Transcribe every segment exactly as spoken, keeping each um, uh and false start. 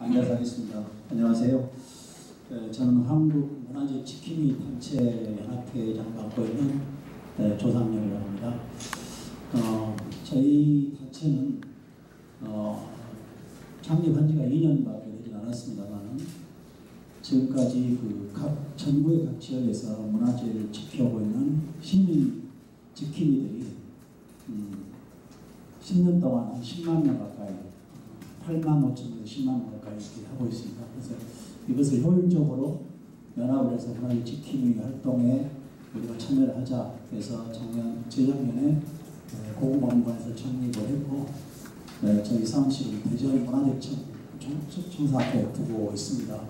앉아서 하겠습니다. 안녕하세요. 에, 저는 한국문화재 지킴이 단체 연합회장을 맡고 있는 에, 조상렬이라고 합니다. 어, 저희 단체는 어, 창립한 지가 이 년밖에 되지 않았습니다만 지금까지 그 각 전국의 각 지역에서 문화재를 지켜오고 있는 시민 지킴이들이 음, 십 년 동안 한 십만 명 가까이, 팔만 오천에서 십만 명 가까이 이렇게 하고 있습니다. 그래서 이것을 효율적으로 연합을 해서 문화재 지킴이 활동에 우리가 참여를 하자 해서 작년, 재작년에 고궁박물관에서 창립을 했고, 네, 저희 사무실은 대전 문화재청사 앞에 두고 있습니다.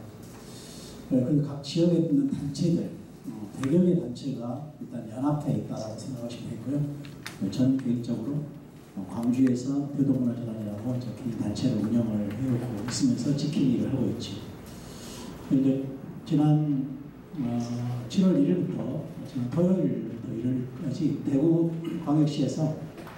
네, 그리고 각 지역에 있는 단체들, 어, 백여 개 단체가 일단 연합해 있다고 생각하시면 되고요. 네, 저는 개인적으로 어, 광주에서 교도문화재단이라고 개인 단체를 운영을 해오고 있으면서 지킴이 일을 하고 있죠. 그런데 지난 어, 칠월 일일부터 지난 토요일부터 일요일까지 대구광역시에서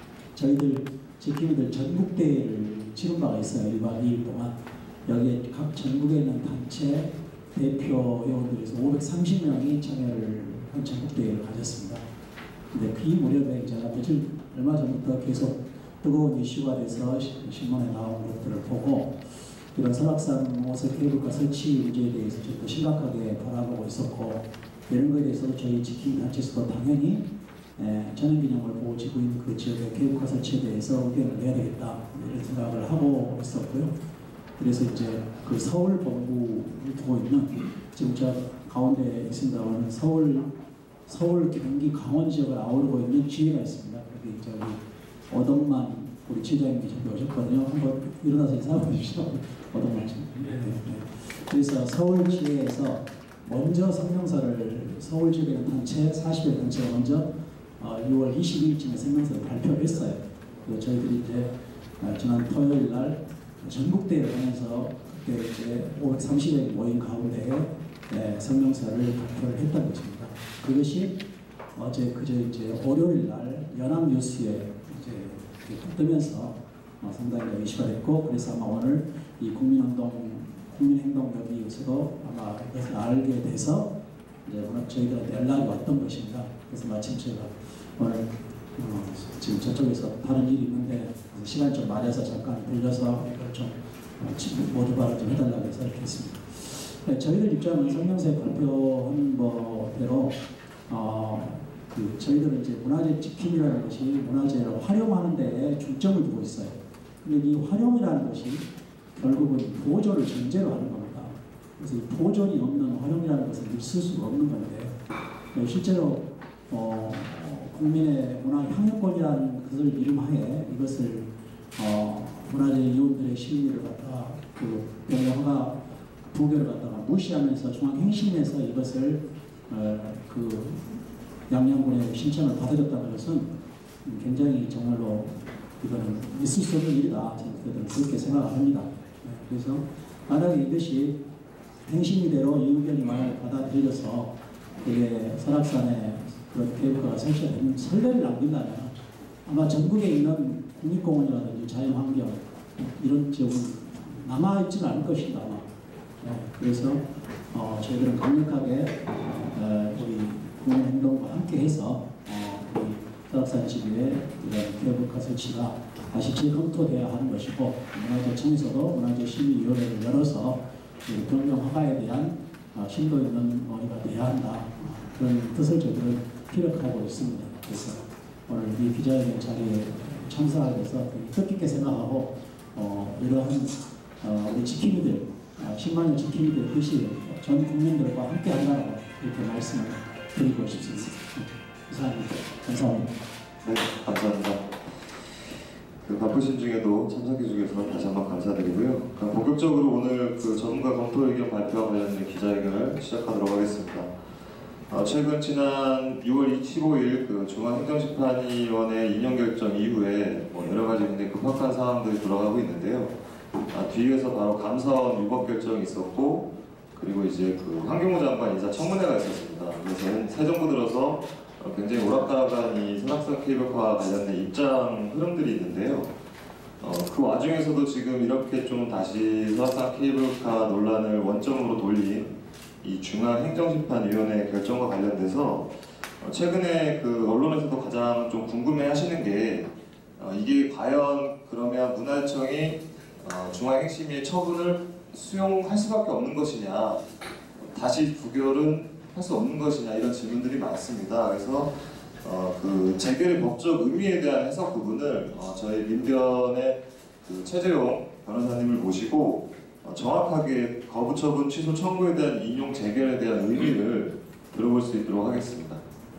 저희들 지킴이들 전국대회를 치른 바가 있어요. 일 박 이 일 동안. 여기에 각 전국에 있는 단체 대표 회원들에서 오백삼십 명이 참여를 한 전국대회를 가졌습니다. 근데 그 무렵에 제가 며칠 얼마 전부터 계속 뜨거운 이슈가 돼서 신문에 나온 것들을 보고 이런 설악산 오색 케이블카 설치 문제에 대해서 좀 심각하게 바라보고 있었고, 이런 것에 대해서도 저희 지킴이 단체에서도 당연히 전형기념을 보고 지고 있는 그 지역의 케이블카 설치에 대해서 의견을 내야 되겠다 이런 생각을 하고 있었고요. 그래서 이제 그 서울 본부를 두고 있는, 지금 저 가운데 있습니다만 서울 서울, 경기, 강원 지역을 아우르고 있는 지회가 있습니다. 여기 저기 어덕만 우리 지회장님이 저기 오셨거든요. 한번 일어나서 인사해 주시죠. 어덕만 지. 네, 네. 그래서 서울 지회에서 먼저 성명서를, 서울 지역에 있는 단체 사십 여 단체가 먼저 어, 유월 이십이일쯤에 성명서를 발표를 했어요. 그리고 저희들이 이제 어, 지난 토요일 날 전국대회를 하면서 그때 이제 오백삼십 명이 모인 가운데 네, 성명서를 발표를 했던 것입니다. 그것이 어제 그저 이제 월요일 날 연합뉴스에 이제 뜨면서 어, 상당히 이슈가 됐고, 그래서 아마 오늘 이 국민운동, 국민행동여기에서도 아마 이것을 알게 돼서 이제 저희들한테 연락이 왔던 것입니다. 그래서 마침 제가 오늘 어, 지금 저쪽에서 다른 일이 있는데 시간 좀 맞아서 잠깐 들려서 이걸 좀 어, 모두발을 좀 해달라고 해서 이렇게 했습니다. 네, 저희들 입장은 성명서에 발표한 거대로 어, 그 저희들은 이제 문화재 지킴이라는 것이 문화재를 활용하는 데에 중점을 두고 있어요. 근데 이 활용이라는 것이 결국은 보존을 전제로 하는 겁니다. 그래서 이 보존이 없는 활용이라는 것은 있을 수가 없는 건데, 네, 실제로 어, 국민의 문화 향유권이라는 것을 이름하에 이것을 어, 문화재 이원들의 심리를 갖다가 그 명령허가 부결을 갖다가 무시하면서 중앙행심에서 이것을 어, 그 양양군의 신청을 받아줬다는 것은 굉장히 정말로 이거는 있을 수 없는 일이다. 저는 그렇게 생각합니다. 그래서 만약에 이것이 행심이대로 이 의견이 만약에 받아들여져서 이게 설악산에 그런 케이블카가 설치가 되면 선례를 남긴다면 아마 전국에 있는 국립공원이라든지 자연환경 이런 지역은 남아있지는 않을 것입니다. 아마. 네, 그래서 어, 저희들은 강력하게 어, 우리 국민행동과 함께해서 어, 우리 설악산 지구에 이런 케이블카 설치가 다시 재검토되어야 하는 것이고, 문화재청에서도 문화재심의위원회를 열어서 변경 허가에 대한 어, 심도 있는 논의가 돼야 한다. 어, 그런 뜻을 저희들은 피력하고 있습니다. 그래서 오늘 이 기자회견 자리에 참석하게 돼서 뜻깊게 생각하고 어, 이러한 어, 우리 지킴이들, 어, 십만 년 지킴이들 뜻이 전 국민들과 함께 한다고 이렇게 말씀을 드리고 싶습니다. 이상입니다. 감사합니다. 네, 감사합니다. 그 바쁘신 중에도 참석해 주셔서 다시 한번 감사드리고요. 그럼 본격적으로 오늘 그 전문가 검토 의견 발표와 관련된 기자회견을 시작하도록 하겠습니다. 어, 최근 지난 유월 이십오일 그 중앙행정심판위원회 인용 결정 이후에 뭐 여러 가지 굉장히 급박한 상황들이 돌아가고 있는데요. 아, 뒤에서 바로 감사원 유법 결정이 있었고, 그리고 이제 그 환경부 장관 인사청문회가 있었습니다. 그래서 새 정부 들어서 굉장히 오락가락한 이 설악산 케이블카와 관련된 입장 흐름들이 있는데요. 어, 그 와중에서도 지금 이렇게 좀 다시 설악산 케이블카 논란을 원점으로 돌린 이 중앙행정심판위원회 결정과 관련돼서 어, 최근에 그 언론에서도 가장 좀 궁금해하시는 게 어, 이게 과연 그러면 문화재청이 어, 중앙행심위의 처분을 수용할 수밖에 없는 것이냐, 다시 부결은 할 수 없는 것이냐, 이런 질문들이 많습니다. 그래서 어, 그 재결의 법적 의미에 대한 해석 부분을 어, 저희 민변의 그 최재용 변호사님을 모시고 어, 정확하게 거부처분 취소 청구에 대한 인용 재결에 대한 의미를 들어볼 수 있도록 하겠습니다.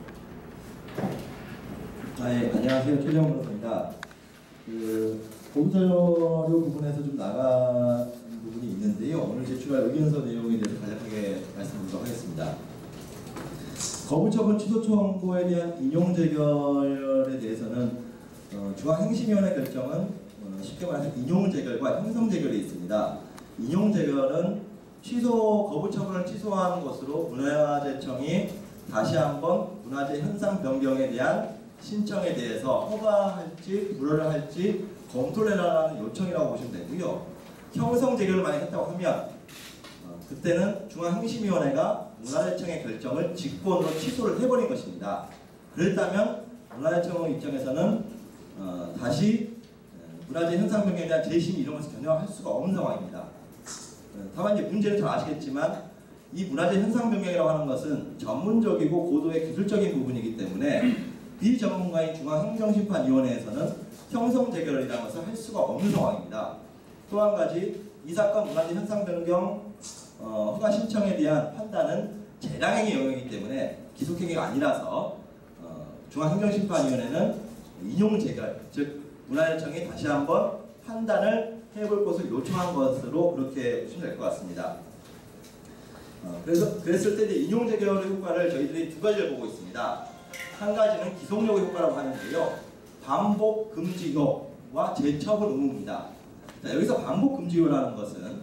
아, 예, 안녕하세요. 최재용 변호사입니다. 그 보도자료 부분에서 좀 나간 부분이 있는데요. 오늘 제출할 의견서 내용에 대해서 간략하게 말씀드리도록 하겠습니다. 거부처분 취소 청구에 대한 인용 재결에 대해서는 어, 중앙행심위원회 결정은 어, 쉽게 말해서 인용 재결과 형성 재결이 있습니다. 인용 재결은 취소 거부처분을 취소하는 것으로 문화재청이 다시 한번 문화재 현상 변경에 대한 신청에 대해서 허가할지 불허를 할지 검토를 해라는 요청이라고 보시면 되고요. 형성 재결을 만약 했다고 하면 어, 그때는 중앙행심위원회가 문화재청의 결정을 직권으로 취소를 해버린 것입니다. 그랬다면 문화재청 입장에서는 어, 다시 문화재 현상 변경에 대한 재심 이런 것을 견뎌할 수가 없는 상황입니다. 어, 다만 이제 문제는 잘 아시겠지만 이 문화재 현상 변경이라고 하는 것은 전문적이고 고도의 기술적인 부분이기 때문에 비전문가인 중앙행정심판위원회에서는 형성 재결이라는 것을 할 수가 없는 상황입니다. 또 한 가지 이 사건 문화재 현상 변경 어, 허가 신청에 대한 판단은 재량행위 영역이기 때문에 기속행위가 아니라서 어, 중앙행정심판위원회는 인용 재결, 즉 문화재청이 다시 한번 판단을 해볼 것을 요청한 것으로 그렇게 보시면 될 것 같습니다. 어, 그래서 그랬을 때 인용 재결의 효과를 저희들이 두 가지를 보고 있습니다. 한 가지는 기속력의 효과라고 하는데요. 반복 금지효와 재처분 의무입니다. 자, 여기서 반복 금지효라는 것은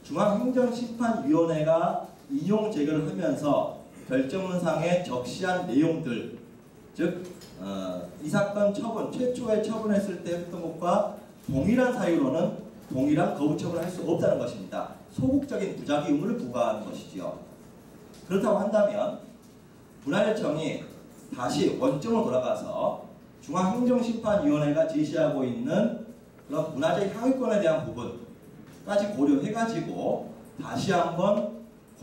중앙행정심판위원회가 인용 재결을 하면서 결정문상에 적시한 내용들, 즉 어, 이 사건 처분, 최초에 처분했을 때 했던 것과 동일한 사유로는 동일한 거부처분을 할 수 없다는 것입니다. 소극적인 부작위 의무를 부과하는 것이지요. 그렇다고 한다면 문화재청이 다시 원점으로 돌아가서 중앙행정심판위원회가 제시하고 있는 그런 문화재 향유권에 대한 부분까지 고려해가지고 다시 한번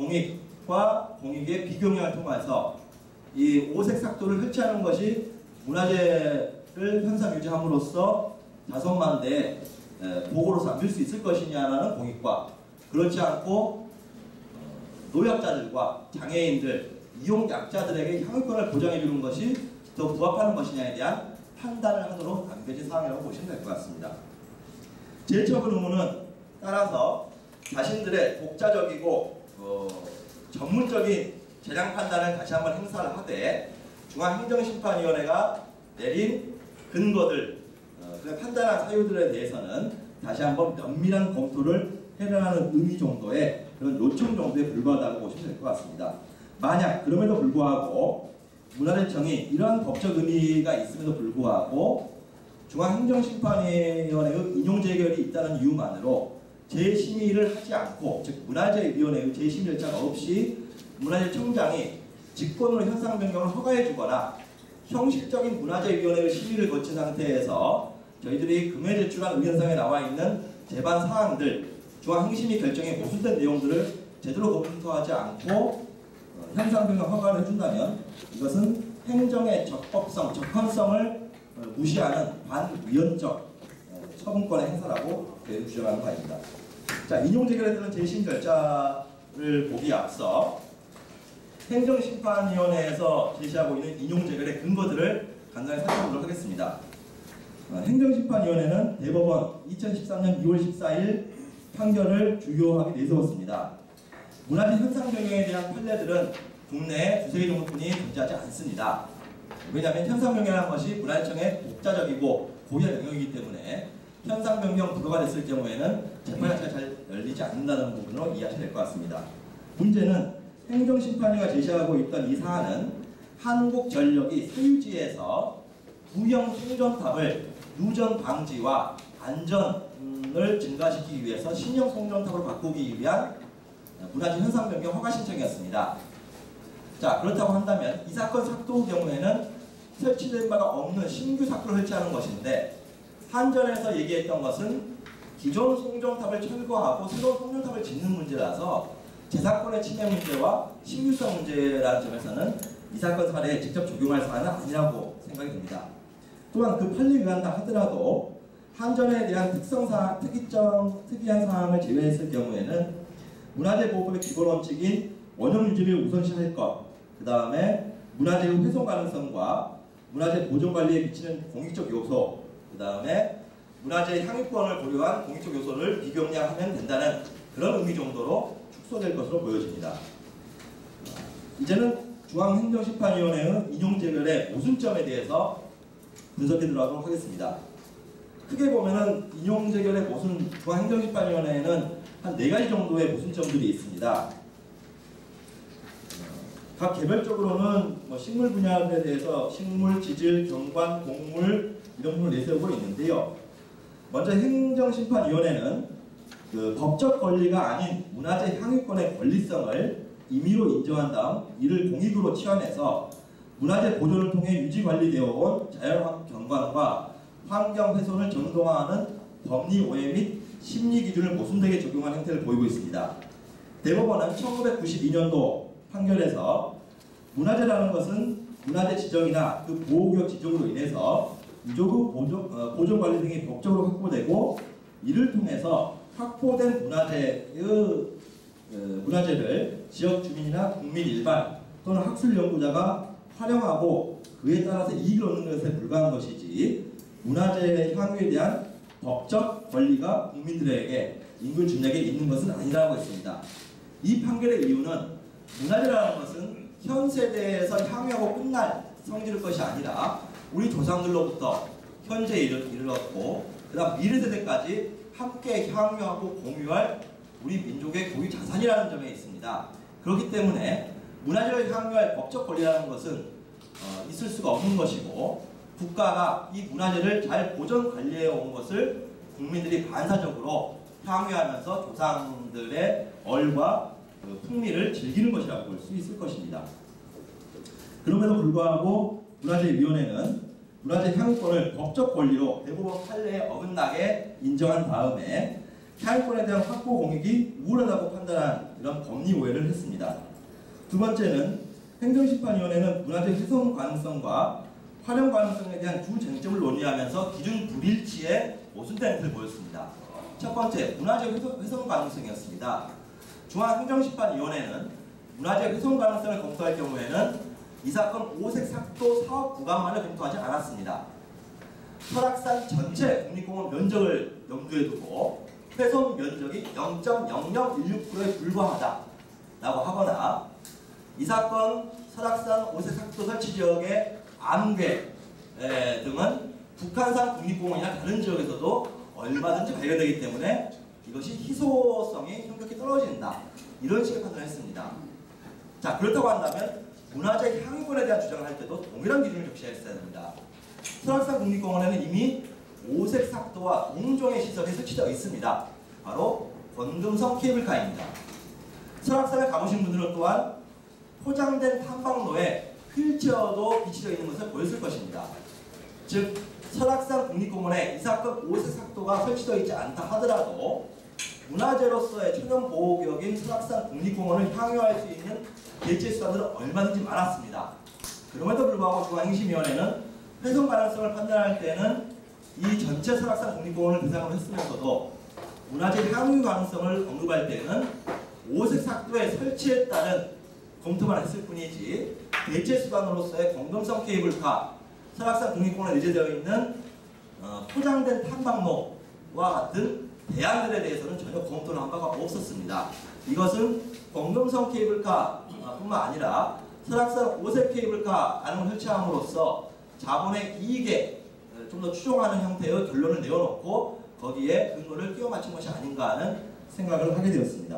공익과 공익의 비교형을 통해서 이 오색 삭도를 흡치하는 것이 문화재를 현상 유지함으로써 다섯만 대 보고로서 남길 수 있을 것이냐라는 공익과 그렇지 않고 노약자들과 장애인들, 이용약자들에게 향유권을 보장해주는 것이 더 부합하는 것이냐에 대한 판단을 하도록 남겨진 사항이라고 보시면 될 것 같습니다. 재처분 의무는 따라서 자신들의 독자적이고 어, 전문적인 재량 판단을 다시 한번 행사를 하되 중앙행정심판위원회가 내린 근거들, 어, 그 판단한 사유들에 대해서는 다시 한번 면밀한 검토를 해라는 의미 정도의 그런 요청 정도에 불과하다고 보시면 될 것 같습니다. 만약 그럼에도 불구하고 문화재청이 이러한 법적 의미가 있음에도 불구하고 중앙행정심판위원회의 인용재결이 있다는 이유만으로 재심의를 하지 않고, 즉 문화재위원회의 재심의 절차가 없이 문화재청장이 직권으로 현상 변경을 허가해주거나 형식적인 문화재위원회의 심의를 거친 상태에서 저희들이 금에 제출한 의견서에 나와 있는 제반 사항들, 중앙행심위 결정에 모순된 내용들을 제대로 검토하지 않고 어, 현상 변경 허가를 해준다면 이것은 행정의 적법성, 적헌성을 어, 무시하는 반위헌적 어, 처분권의 행사라고 주장하는 바입니다. 자, 인용재결에 따른 재심 절차를 보기에 앞서 행정심판위원회에서 제시하고 있는 인용재결의 근거들을 간단히 살펴보도록 하겠습니다. 어, 행정심판위원회는 대법원 이천십삼 년 이월 십사일 판결을 주요하게 내세웠습니다. 문화재 현상 변경에 대한 판례들은 국내에 두세 개 정도뿐이 존재하지 않습니다. 왜냐하면 현상 변경이라는 것이 문화재청의 독자적이고 고유한 영역이기 때문에 현상 변경 불허가 됐을 경우에는 재판 자체가 잘 열리지 않는다는 부분으로 이해하셔야 될 것 같습니다. 문제는 행정심판위가 제시하고 있던 이 사안은 한국전력이 소유지에서 구형 송전탑을 누전 방지와 안전을 증가시키기 위해서 신형 송전탑으로 바꾸기 위한 문화재 현상 변경 허가 신청이었습니다. 자, 그렇다고 한다면 이 사건 삭도 경우에는 설치된 바가 없는 신규 삭도를 설치하는 것인데, 한전에서 얘기했던 것은 기존 송전탑을 철거하고 새로운 송전탑을 짓는 문제라서 재산권의 침해 문제와 신규성 문제라는 점에서는 이 사건 사례에 직접 적용할 사안은 아니라고 생각이 듭니다. 또한 그 판례에 의한다 하더라도 한전에 대한 특성사, 특이점, 특이한 사항을 제외했을 경우에는 문화재보호법의 기본 원칙인 원형 유지를 우선시할 것, 그 다음에 문화재의 훼손 가능성과 문화재 보존 관리에 미치는 공익적 요소, 그 다음에 문화재의 향유권을 고려한 공익적 요소를 비교량하면 된다는 그런 의미 정도로 축소될 것으로 보여집니다. 이제는 중앙행정심판위원회의 인용재결의 모순점에 대해서 분석해 들어가도록 하겠습니다. 크게 보면은 인용재결의 모순, 중앙행정심판위원회에는 한 네 가지 정도의 모순점들이 있습니다. 각 개별적으로는 뭐 식물 분야에 대해서 식물, 지질, 경관, 곡물 이런 부분을 내세우고 있는데요. 먼저 행정심판위원회는 그 법적 권리가 아닌 문화재 향유권의 권리성을 임의로 인정한 다음 이를 공익으로 치환해서 문화재 보존을 통해 유지 관리되어 온 자연 경관과 환경 훼손을 정당화하는 법리 오해 및 심리 기준을 모순되게 적용한 형태를 보이고 있습니다. 대법원은 천구백구십이 년도 판결에서 문화재라는 것은 문화재 지정이나 그 보호구역 지정으로 인해서 유족의 보존, 어, 보존 관리 등이 법적으로 확보되고 이를 통해서 확보된 문화재의 어, 문화재를 지역 주민이나 국민 일반 또는 학술 연구자가 활용하고 그에 따라서 이익을 얻는 것에 불과한 것이지 문화재 향유에 대한 법적 권리가 국민들에게 인권 준약에 있는 것은 아니라고 했습니다. 이 판결의 이유는 문화재라는 것은 현 세대에서 향유하고 끝날 성질일 것이 아니라 우리 조상들로부터 현재에 이르렀고 그 다음 미래 세대까지 함께 향유하고 공유할 우리 민족의 고유 자산이라는 점에 있습니다. 그렇기 때문에 문화재를 향유할 법적 권리라는 것은 어, 있을 수가 없는 것이고 국가가 이 문화재를 잘 보존 관리해 온 것을 국민들이 반사적으로 향유하면서 조상들의 얼과 그 풍미를 즐기는 것이라고 볼 수 있을 것입니다. 그럼에도 불구하고 문화재위원회는 문화재 향유권을 법적 권리로 대법원 판례에 어긋나게 인정한 다음에 향유권에 대한 확보 공익이 우월하다고 판단한 이런 법리 오해를 했습니다. 두 번째는 행정심판위원회는 문화재 훼손 가능성과 활용 가능성에 대한 두 쟁점을 논의하면서 기준 불일치에 모순된 행태를 보였습니다. 첫 번째, 문화재 훼손, 훼손 가능성이었습니다. 중앙행정심판위원회는 문화재 훼손 가능성을 검토할 경우에는 이 사건 오색 삭도 사업 구간만을 검토하지 않았습니다. 설악산 전체 국립공원 면적을 염두에 두고 훼손 면적이 영 점 영영일육 퍼센트에 불과하다 라고 하거나 이 사건 설악산 오색 삭도 설치 지역의 암괴 등은 북한산 국립공원이나 다른 지역에서도 얼마든지 발견되기 때문에 이것이 희소성이 현격히 떨어진다. 이런 식의 판단을 했습니다. 자, 그렇다고 한다면 문화재 향유권에 대한 주장을 할 때도 동일한 기준을 적시했어야 됩니다. 설악산 국립공원에는 이미 오색 삭도와 동종의 시설이 설치되어 있습니다. 바로 권금성 케이블카입니다. 설악산에 가보신 분들은 또한 포장된 탐방로에 휠체어도 비치되어 있는 것을 보였을 것입니다. 즉 설악산 국립공원에 이 사건 오색 삭도가 설치되어 있지 않다 하더라도 문화재로서의 천연보호구역인 설악산 국립공원을 향유할 수 있는 대체 수단들은 얼마든지 많았습니다. 그럼에도 불구하고 중앙행심위원회는 훼손 가능성을 판단할 때는 이 전체 설악산 국립공원을 대상으로 했으면서도 문화재 향유 가능성을 언급할 때는 오색 삭도에 설치했다는 검토만 했을 뿐이지 대체 수단으로서의 권금성 케이블카, 설악산 국립공원에 내재되어 있는 어, 포장된 탐방로와 같은 대안들에 대해서는 전혀 검토를 한 바가 없었습니다. 이것은 권금성 케이블카 뿐만 아니라 설악산 오색 케이블카 안을 설치함으로써 자본의 이익에 좀 더 추종하는 형태의 결론을 내어놓고 거기에 근거를 끼워 맞춘 것이 아닌가 하는 생각을 하게 되었습니다.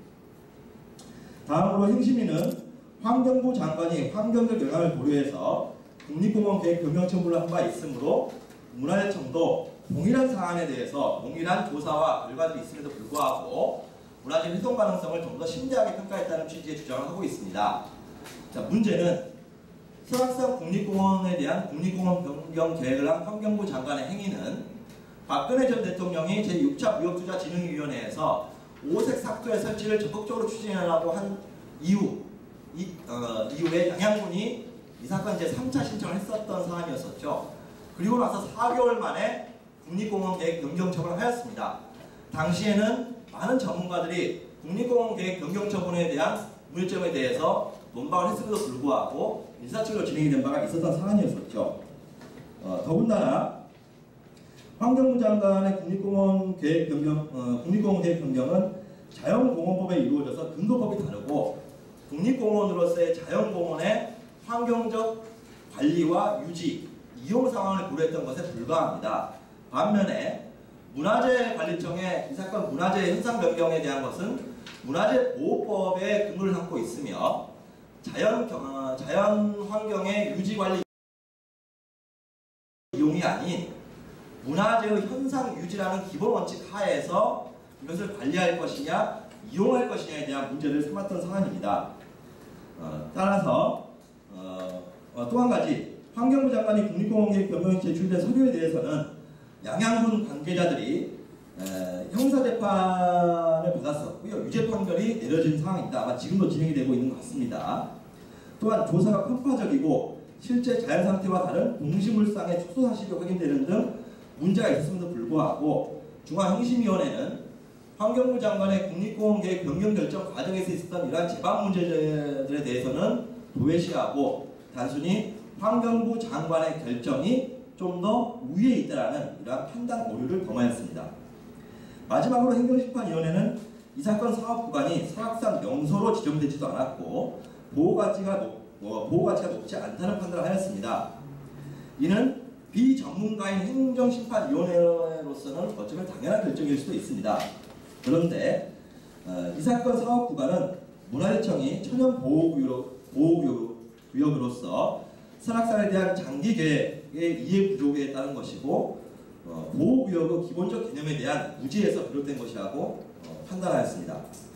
다음으로 행심위는 환경부 장관이 환경적 영향을 고려해서 국립공원 계획 변경 첨부를 한 바 있으므로 문화재청도 동일한 사안에 대해서 동일한 조사와 결과들이 있음에도 불구하고 문화재 훼손 가능성을 좀 더 심대하게 평가했다는 취지의 주장을 하고 있습니다. 자, 문제는 설악산 국립공원에 대한 국립공원 변경 계획을 한 환경부 장관의 행위는 박근혜 전 대통령이 제육 차 무역투자진흥위원회에서 오색 삭도의 설치를 적극적으로 추진하라고 한 이후, 이, 어, 이후에 양양군이 이 사건 제삼 차 신청을 했었던 사안이었었죠. 그리고 나서 사 개월 만에 국립공원 계획 변경 처분을 하였습니다. 당시에는 많은 전문가들이 국립공원 계획 변경 처분에 대한 문제점에 대해서 논박을 했음에도 불구하고 인사철로 진행이 된 바가 있었던 사안이었었죠. 어, 더군다나 환경부 장관의 국립공원 계획 변경, 어, 국립공원 계획 변경은 자연공원법에 이루어져서 근거법이 다르고 국립공원으로서의 자연공원의 환경적 관리와 유지, 이용 상황을 고려했던 것에 불과합니다. 반면에 문화재관리청의 이 사건 문화재 현상 변경에 대한 것은 문화재보호법에 근거를 삼고 있으며 자연, 어, 자연 환경의 유지 관리 이용이 아닌 문화재의 현상 유지라는 기본 원칙 하에서 이것을 관리할 것이냐 이용할 것이냐에 대한 문제를 삼았던 사안입니다. 어, 따라서 어, 어, 또 한 가지 환경부 장관이 국립공원 계획 변경이 제출된 서류에 대해서는 양양군 관계자들이 에, 형사재판을 받았었고요. 유죄 판결이 내려진 상황입니다. 아마 지금도 진행이 되고 있는 것 같습니다. 또한 조사가 편파적이고 실제 자연상태와 다른 동식물상의 축소 사실이 확인되는 등 문제가 있었음에도 불구하고 중앙형심위원회는 환경부 장관의 국립공원 계획 변경 결정 과정에서 있었던 이러한 재반 문제들에 대해서는 도외시하고 단순히 환경부 장관의 결정이 좀 더 우위에 있다라는 이러한 판단 오류를 범하였습니다. 마지막으로 행정심판위원회는 이 사건 사업 구간이 설악산 명소로 지정되지도 않았고 보호가치가, 높, 어, 보호가치가 높지 않다는 판단을 하였습니다. 이는 비전문가인 행정심판위원회로서는 어쩌면 당연한 결정일 수도 있습니다. 그런데 어, 이 사건 사업 구간은 문화재청이 천연보호구역으로서 설악산에 대한 장기 계획의 이해 부족에 따른 것이고 어, 보호구역의 기본적 개념에 대한 무지에서 비롯된 것이라고 어, 판단하였습니다.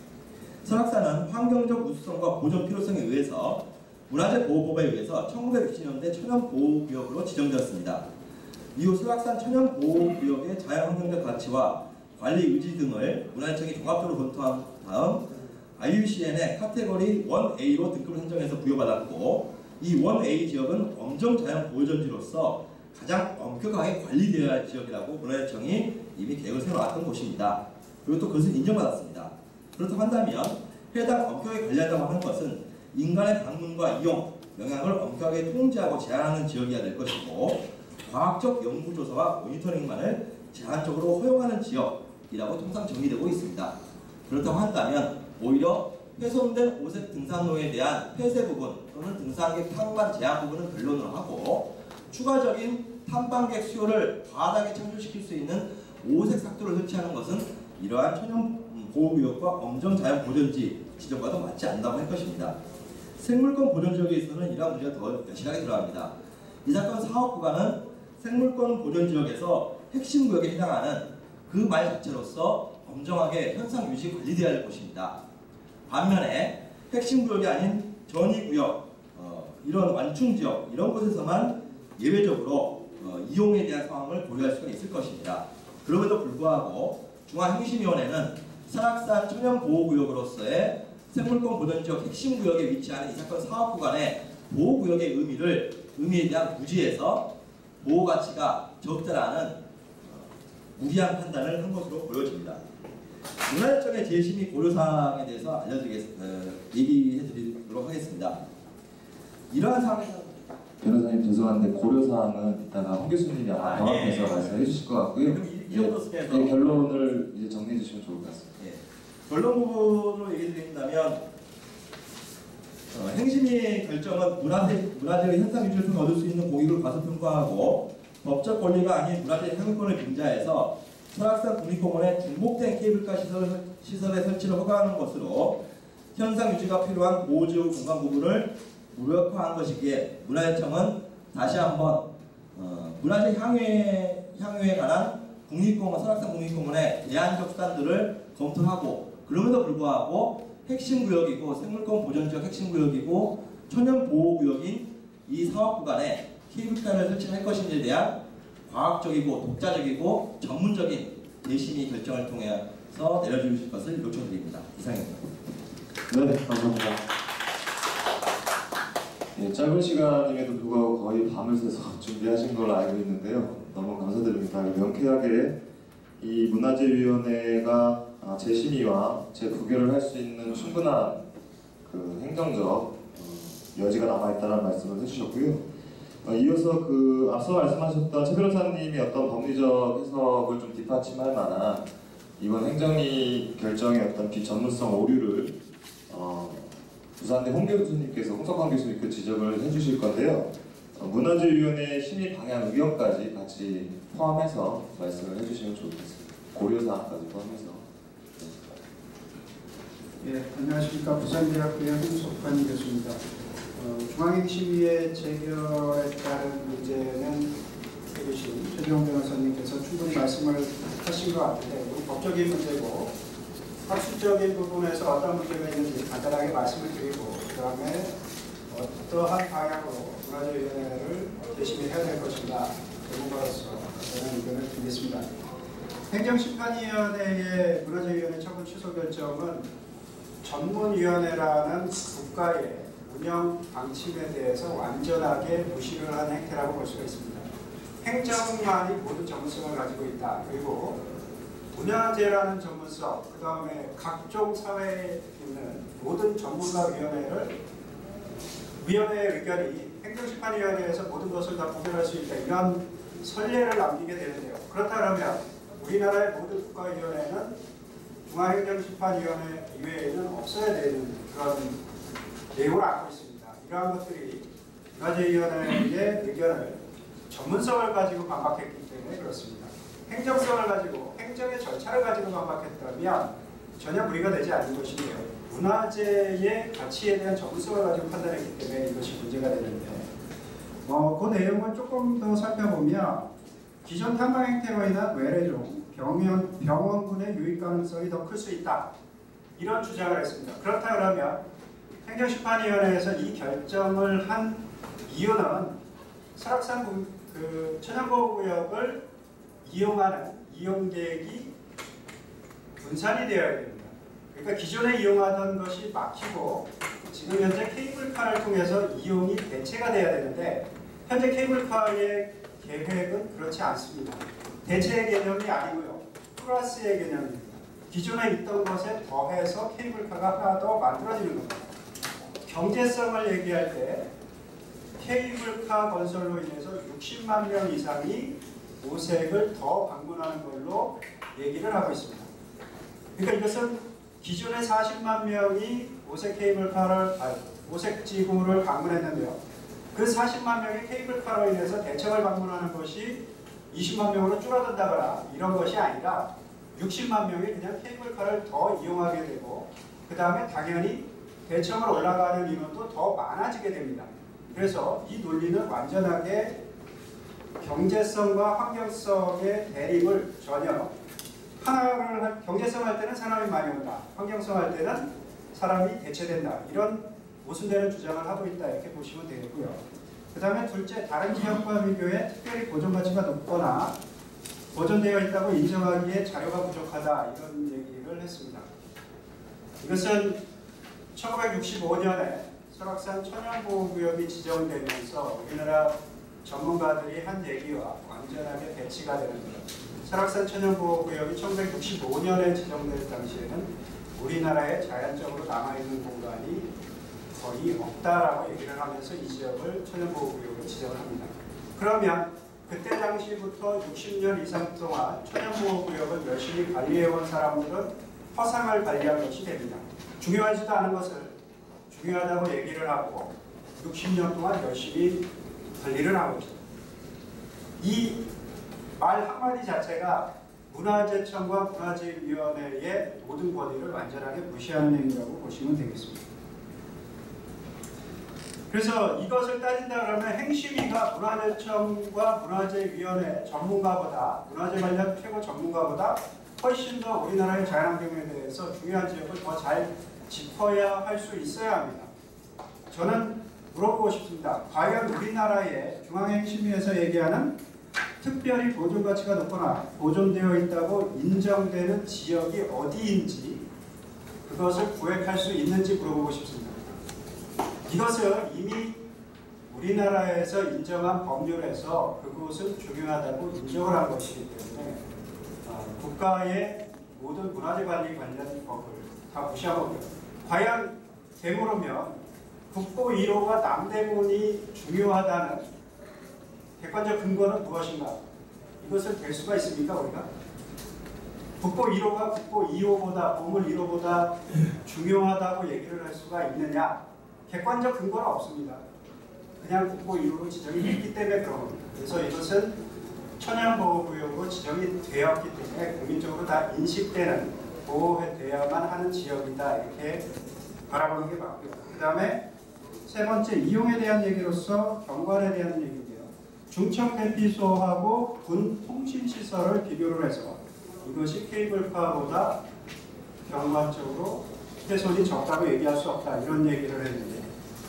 설악산은 환경적 우수성과 보존 필요성에 의해서 문화재보호법에 의해서 천구백육십 년대 천연보호구역으로 지정되었습니다. 이후 설악산 천연보호구역의 자연환경적 가치와 관리 의지 등을 문화재청이 종합적으로 검토한 다음 아이유씨엔의 카테고리 일 에이로 등급을 선정해서 부여받았고 이 일 에이 지역은 엄정 자연 보존지로서 가장 엄격하게 관리되어야 할 지역이라고 문화재청이 이미 계획을 세워놨던 곳입니다. 그리고 또 그것은 인정받았습니다. 그렇다고 한다면 해당 엄격하게 관리한다고 하는 것은 인간의 방문과 이용, 영향을 엄격하게 통제하고 제한하는 지역이어야 될 것이고 과학적 연구조사와 모니터링만을 제한적으로 허용하는 지역이라고 통상 정의되고 있습니다. 그렇다고 한다면 오히려 훼손된 오색 등산로에 대한 폐쇄 부분 또는 등산객 탐관 제한 부분은 변론을 하고 추가적인 탐방객 수요를 과다하게 창출시킬 수 있는 오색 삭도를 설치하는 것은 이러한 천연보호구역과 엄정자연보존지 지정과도 맞지 않는다고 할 것입니다. 생물권 보존지역에 있어서는 이러한 문제가 더 여실하게 들어갑니다. 이 사건 사업 구간은 생물권 보존지역에서 핵심 구역에 해당하는 그 말 자체로서 엄정하게 현상 유지 관리되어야 할 것입니다. 반면에 핵심 구역이 아닌 전이구역, 어, 이런 완충지역 이런 곳에서만 예외적으로 어, 이용에 대한 상황을 고려할 수가 있을 것입니다. 그럼에도 불구하고 중앙행심위원회는 설악산 천연보호구역으로서의 생물권 보존지역 핵심 구역에 위치하는 이 사건 사업 구간의 보호구역의 의미를 의미에 대한 무지에서 보호가치가 적다라는 어, 무리한 판단을 한 것으로 보여집니다. 문화재청의 재심 및 고려사항에 대해서 알려드리겠, 어, 얘기해드리도록 하겠습니다. 이러한 상황에서 변호사님 죄송한데 고려사항은 이따가 홍 교수님이 아마 아, 병합해서 예. 말씀해 주실 것 같고요. 그럼 이, 이 정도 스케일에서 네, 결론을 이제 정리해 주시면 좋을 것 같습니다. 예. 결론 부분으로 얘기 드린다면 어, 행심위 결정은 문화재, 문화재의 현상 유지를 얻을 수 있는 공익을 과소평가하고 법적 권리가 아닌 문화재 향유권을 빙자해서 설악산 국립공원에 중복된 케이블카 시설, 시설의 설치를 허가하는 것으로 현상 유지가 필요한 보호지구 공간 부분을 무력화한 것이기에 문화재청은 다시 한번 어, 문화재 향유에, 향유에 관한 국립공원, 설악산 국립공원의 대안적 수단들을 검토하고, 그럼에도 불구하고 핵심 구역이고 생물권 보전지역 핵심 구역이고 천연 보호 구역인 이 사업 구간에 케이블카를 설치할 것인지에 대한 과학적이고 독자적이고 전문적인 대심의 결정을 통해서 내려주실 것을 요청드립니다. 이상입니다. 네, 감사합니다. 예, 짧은 시간임에도 불구하고 거의 밤을 새서 준비하신 걸로 알고 있는데요. 너무 감사드립니다. 명쾌하게 이 문화재위원회가 재심의와 재부결을 할 수 있는 충분한 그 행정적 어, 여지가 남아있다는 말씀을 해주셨고요. 어, 이어서 그 앞서 말씀하셨던 최 변호사님이 어떤 법리적 해석을 좀 뒷받침할 만한 이번 행정위 결정의 어떤 비전문성 오류를 어, 부산대 홍 교수님께서 홍석환 교수님께 지적을 해주실 건데요. 어, 문화재위원회 심의 방향 의견까지 같이 포함해서 말씀을 해주시면 좋겠습니다. 고려사항까지 포함해서. 예, 안녕하십니까. 부산대학교의 홍석환 교수입니다. 어, 중앙행심위의 재결에 따른 문제는 해주신 최재형 변호사님께서 충분히 말씀을 하신 것 같은데, 법적인 문제고 학술적인 부분에서 어떤 문제가 있는지 간단하게 말씀을 드리고, 그 다음에 어떠한 방향으로 문화재위원회를 재심의해야 될 것인가 전문가로서 저는 의견을 드리겠습니다. 행정심판위원회의 문화재위원회 처분 취소 결정은 전문위원회라는 국가의 운영 방침에 대해서 완전하게 무시를 한 행태라고 볼 수가 있습니다. 행정만이 모든 전문성을 가지고 있다. 그리고 문화재라는 전문성, 그 다음에 각종 사회에 있는 모든 전문가위원회를 위원회의 의견이 행정심판위원회에서 모든 것을 다 구별할 수 있다. 이런 선례를 남기게 되는데요. 그렇다면 우리나라의 모든 국가위원회는 중앙행정심판위원회 이외에는 없어야 되는 그런 내용을 안고 있습니다. 이러한 것들이 문화재위원회의 의견을 전문성을 가지고 반박했기 때문에 그렇습니다. 행정성을 가지고 행정의 절차를 가지고 반박했다면 전혀 무리가 되지 않는 것인데요. 문화재의 가치에 대한 전문성을 가지고 판단했기 때문에 이것이 문제가 되는데, 어, 그 내용을 조금 더 살펴보면 기존 탐방 행태로 인한 외래 중 병원, 병원군의 유입 가능성이 더 클 수 있다. 이런 주장을 했습니다. 그렇다 그러면 행정심판위원회에서 이 결정을 한 이유는 설악산 그 천연보호구역을 이용하는 이용객이 분산이 되어야 됩니다. 그러니까 기존에 이용하던 것이 막히고 지금 현재 케이블카를 통해서 이용이 대체가 돼야 되는데, 현재 케이블카의 계획은 그렇지 않습니다. 대체의 개념이 아니고요, 플러스의 개념입니다. 기존에 있던 것에 더해서 케이블카가 하나 더 만들어지는 겁니다. 경제성을 얘기할 때 케이블카 건설로 인해서 육십만 명 이상이 오색을 더 방문하는 걸로 얘기를 하고 있습니다. 그러니까 이것은 기존에 사십만 명이 오색 케이블카를, 아니, 오색 지구를 방문했는데요. 그 사십만 명의 케이블카로 인해서 대청을 방문하는 것이 이십만 명으로 줄어든다거나 이런 것이 아니라 육십만 명이 그냥 케이블카를 더 이용하게 되고, 그 다음에 당연히 대청을 올라가는 인원도 더 많아지게 됩니다. 그래서 이 논리는 완전하게 경제성과 환경성의 대립을 전혀, 하나를 할, 경제성 할 때는 사람이 많이 온다, 환경성 할 때는 사람이 대체된다, 이런 모순되는 주장을 하고 있다, 이렇게 보시면 되겠고요. 그 다음에 둘째, 다른 지역과 비교해 특별히 보존 가치가 높거나 보존되어 있다고 인정하기에 자료가 부족하다, 이런 얘기를 했습니다. 이것은 천구백육십오 년에 설악산 천연보호구역이 지정되면서 우리나라 전문가들이 한 얘기와 완전하게 배치가 되는 거죠. 설악산 천연보호구역이 천구백육십오 년에 지정될 당시에는 우리나라에 자연적으로 남아있는 공간이 거의 없다라고 얘기를 하면서 이 지역을 천연보호구역으로 지정을 합니다. 그러면 그때 당시부터 육십 년 이상 동안 천연보호구역을 열심히 관리해온 사람들은 허상을 관리한 것이 됩니다. 중요하지도 않은 것을 중요하다고 얘기를 하고 육십 년 동안 열심히 관리를 하고 있습니다. 이 말 한마디 자체가 문화재청과 문화재위원회의 모든 권위를 완전하게 무시하는 행위라고 보시면 되겠습니다. 그래서 이것을 따진다 그러면 행심위가 문화재청과 문화재위원회 전문가보다, 문화재 관련 최고 전문가보다 훨씬 더 우리나라의 자연환경에 대해서 중요한 지역을 더 잘 짚어야 할 수 있어야 합니다. 저는 물어보고 싶습니다. 과연 우리나라의 중앙행심위에서 얘기하는 특별히 보존가치가 높거나 보존되어 있다고 인정되는 지역이 어디인지 그것을 구획할 수 있는지 물어보고 싶습니다. 이것은 이미 우리나라에서 인정한 법률에서 그곳은 중요하다고 인정을 한 것이기 때문에 국가의 모든 문화재 관리 관련 법을 다 무시하고, 과연 되물으면 국보 일 호가 남대문이 중요하다는 객관적 근거는 무엇인가? 이것을 댈 수가 있습니까, 우리가? 국보 일 호가 국보 이 호보다, 보물 일 호보다 중요하다고 얘기를 할 수가 있느냐? 객관적 근거는 없습니다. 그냥 국보 일 호로 지정이 됐기 때문에 그런 겁니다. 그래서 이것은 천연보호구역으로 지정이 되었기 때문에 국민적으로 다 인식되는, 보호돼야만 하는 지역이다, 이렇게 바라보는 게 맞고요. 그 다음에 세 번째, 이용에 대한 얘기로서 경관에 대한 얘기인데요. 중청 대피소하고 군 통신시설을 비교를 해서 이것이 케이블카보다 경관적으로 훼손이 적다고 얘기할 수 없다, 이런 얘기를 했는데,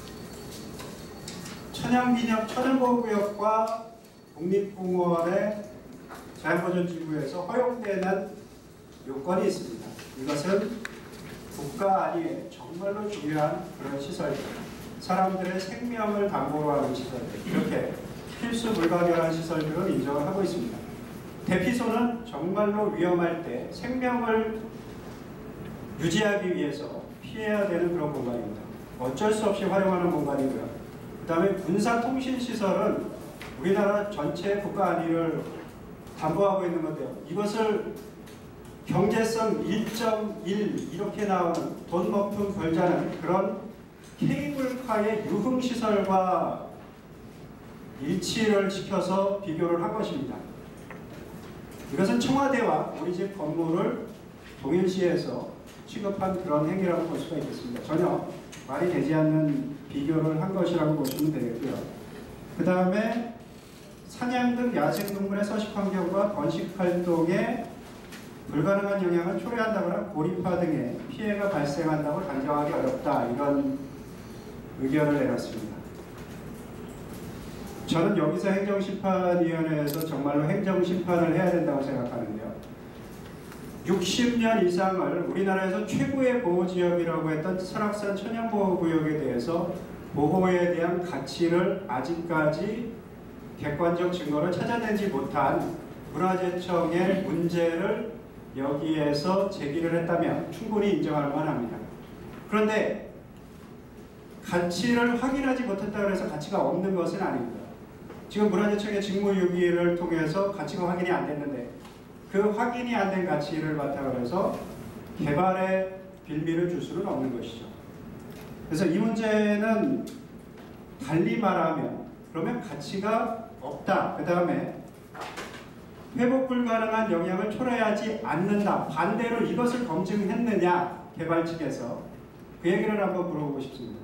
천연기념, 천연보호구역과 국립공원의 자연보전지구에서 허용되는 요건이 있습니다. 이것은 국가 안위에 정말로 중요한 그런 시설들, 사람들의 생명을 담보로 하는 시설들, 이렇게 필수 불가결한 시설들을 인정을 하고 있습니다. 대피소는 정말로 위험할 때 생명을 유지하기 위해서 피해야 되는 그런 공간입니다. 어쩔 수 없이 활용하는 공간이고요. 그 다음에 군사통신시설은 우리나라 전체 국가 안위를 담보하고 있는 건데요. 이것을 경제성 일 점 일 이렇게 나오는 돈 높은 벌자는 그런 케이블카의 유흥시설과 일치를 시켜서 비교를 한 것입니다. 이것은 청와대와 우리 집 건물을 동일시해서 취급한 그런 행위라고 볼 수가 있겠습니다. 전혀 말이 되지 않는 비교를 한 것이라고 보시면 되겠고요. 그 다음에 사냥 등 야생동물의 서식환경과 번식활동에 불가능한 영향을 초래한다거나 고립화 등의 피해가 발생한다고 단정하기 어렵다, 이런 의견을 내놨습니다. 저는 여기서 행정심판위원회에서 정말로 행정심판을 해야 된다고 생각하는데요. 육십 년 이상을 우리나라에서 최고의 보호지역이라고 했던 설악산 천연보호구역에 대해서 보호에 대한 가치를 아직까지 객관적 증거를 찾아내지 못한 문화재청의 문제를 여기에서 제기를 했다면 충분히 인정할 만합니다. 그런데 가치를 확인하지 못했다고 해서 가치가 없는 것은 아닙니다. 지금 문화재청의 직무유기를 통해서 가치가 확인이 안 됐는데 그 확인이 안 된 가치를 바탕으로 해서 개발에 빌미를 줄 수는 없는 것이죠. 그래서 이 문제는 달리 말하면 그러면 가치가 없다. 그 다음에 회복 불가능한 영향을 초래하지 않는다. 반대로 이것을 검증했느냐, 개발 측에서. 그 얘기를 한번 물어보고 싶습니다.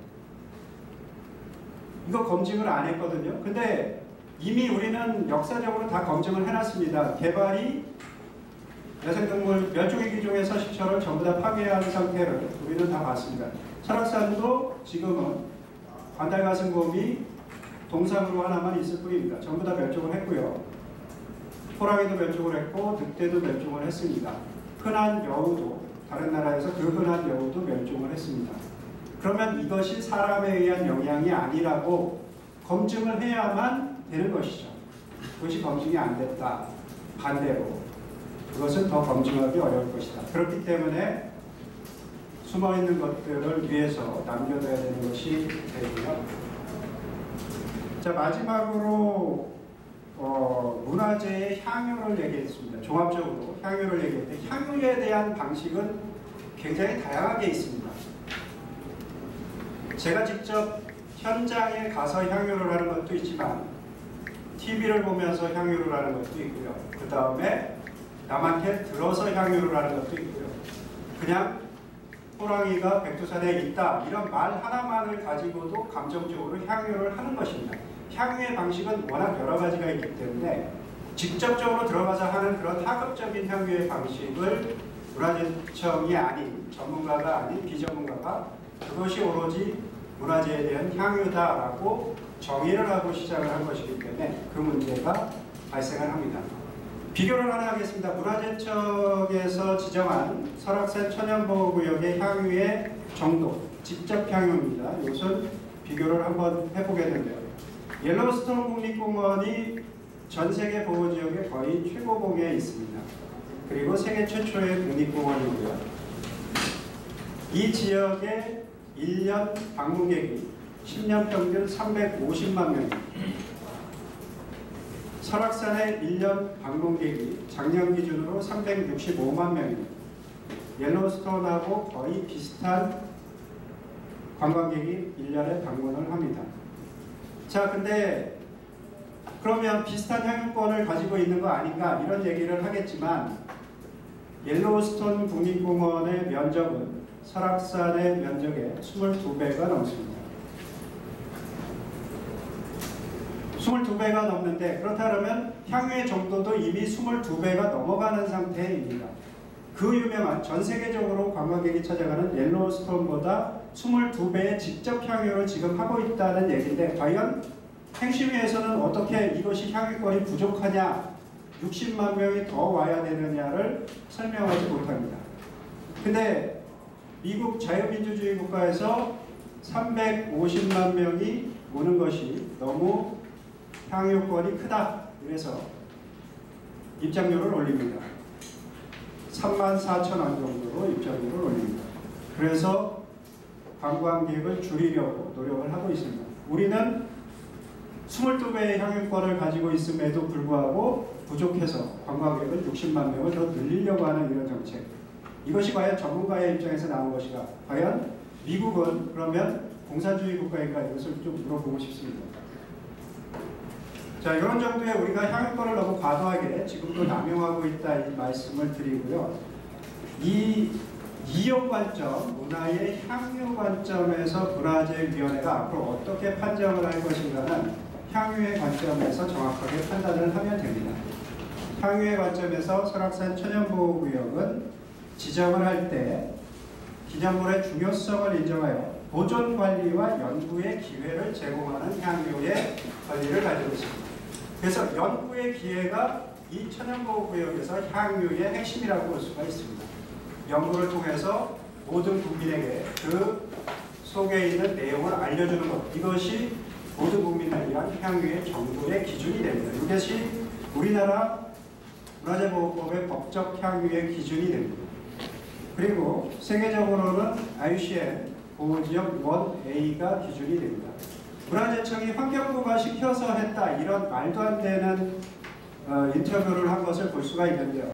이거 검증을 안 했거든요. 근데 이미 우리는 역사적으로 다 검증을 해놨습니다. 개발이 야생동물 멸종위기 종의 서식처를 전부 다 파괴한 상태를 우리는 다 봤습니다. 설악산도 지금은 관달가슴곰이 동상으로 하나만 있을 뿐입니다. 전부 다 멸종을 했고요. 호랑이도 멸종을 했고 늑대도 멸종을 했습니다. 흔한 여우도, 다른 나라에서 그 흔한 여우도 멸종을 했습니다. 그러면 이것이 사람에 의한 영향이 아니라고 검증을 해야만 되는 것이죠. 그것이 검증이 안 됐다. 반대로 그것은 더 검증하기 어려울 것이다. 그렇기 때문에 숨어있는 것들을 위해서 남겨둬야 되는 것이 되고요. 자, 마지막으로 어, 문화재의 향유를 얘기했습니다. 종합적으로 향유를 얘기했는데 향유에 대한 방식은 굉장히 다양하게 있습니다. 제가 직접 현장에 가서 향유를 하는 것도 있지만 티비를 보면서 향유를 하는 것도 있고요. 그 다음에 남한테 들어서 향유를 하는 것도 있고요. 그냥 호랑이가 백두산에 있다 이런 말 하나만을 가지고도 감정적으로 향유를 하는 것입니다. 향유의 방식은 워낙 여러 가지가 있기 때문에 직접적으로 들어가서 하는 그런 하급적인 향유의 방식을 문화재청이 아닌 전문가가 아닌 비전문가가 그것이 오로지 문화재에 대한 향유다라고 정의를 하고 시작을 한 것이기 때문에 그 문제가 발생을 합니다. 비교를 하나 하겠습니다. 문화재청에서 지정한 설악산 천연보호구역의 향유의 정도, 직접 향유입니다. 이것은 비교를 한번 해보겠는데요. 옐로우스톤 국립공원이 전 세계 보호지역의 거의 최고봉에 있습니다. 그리고 세계 최초의 국립공원이고요. 이 지역의 일 년 방문객이 십 년 평균 삼백오십만 명입니다. 설악산의 일 년 방문객이 작년 기준으로 삼백육십오만 명입니다. 옐로우스톤하고 거의 비슷한 관광객이 일 년에 방문을 합니다. 자, 근데 그러면 비슷한 향유권을 가지고 있는 거 아닌가 이런 얘기를 하겠지만 옐로우스톤 국립공원의 면적은 설악산의 면적의 이십이 배가 넘습니다. 이십이 배가 넘는데 그렇다면 향유의 정도도 이미 이십이 배가 넘어가는 상태입니다. 그 유명한 전 세계적으로 관광객이 찾아가는 옐로우스톤보다 이십이 배의 직접 향유를 지금 하고 있다는 얘기인데 과연 행심위에서는 어떻게 이것이 향유권이 부족하냐, 육십만 명이 더 와야 되느냐를 설명하지 못합니다. 근데 미국 자유민주주의 국가에서 삼백오십만 명이 오는 것이 너무 향유권이 크다. 그래서 입장료를 올립니다. 삼만 사천 원 정도로 입장료를 올립니다. 그래서 관광객을 줄이려고 노력을 하고 있습니다. 우리는 이십이 배의 향유권을 가지고 있음에도 불구하고 부족해서 관광객을 육십만 명을 더 늘리려고 하는 이런 정책. 이것이 과연 전문가의 입장에서 나온 것이가 과연 미국은 그러면 공산주의 국가인가 이것을 좀 물어보고 싶습니다. 자, 이런 정도의 우리가 향유권을 너무 과도하게 지금도 남용하고 있다 이 말씀을 드리고요. 이 이용 관점, 문화의 향유 관점에서 문화재위원회가 앞으로 어떻게 판정을 할 것인가는 향유의 관점에서 정확하게 판단을 하면 됩니다. 향유의 관점에서 설악산 천연보호구역은 지정을 할 때 기념물의 중요성을 인정하여 보존 관리와 연구의 기회를 제공하는 향유의 권리를 가지고 있습니다. 그래서 연구의 기회가 이 천연보호구역에서 향유의 핵심이라고 볼 수가 있습니다. 연구를 통해서 모든 국민에게 그 속에 있는 내용을 알려주는 것, 이것이 모든 국민을 위한 향유의 정도의 기준이 됩니다. 이것이 우리나라 문화재보호법의 법적 향유의 기준이 됩니다. 그리고 세계적으로는 아이유씨엔 보호지역 일 에이가 기준이 됩니다. 문화재청이 환경부가 시켜서 했다 이런 말도 안 되는 어, 인터뷰를 한 것을 볼 수가 있는데요.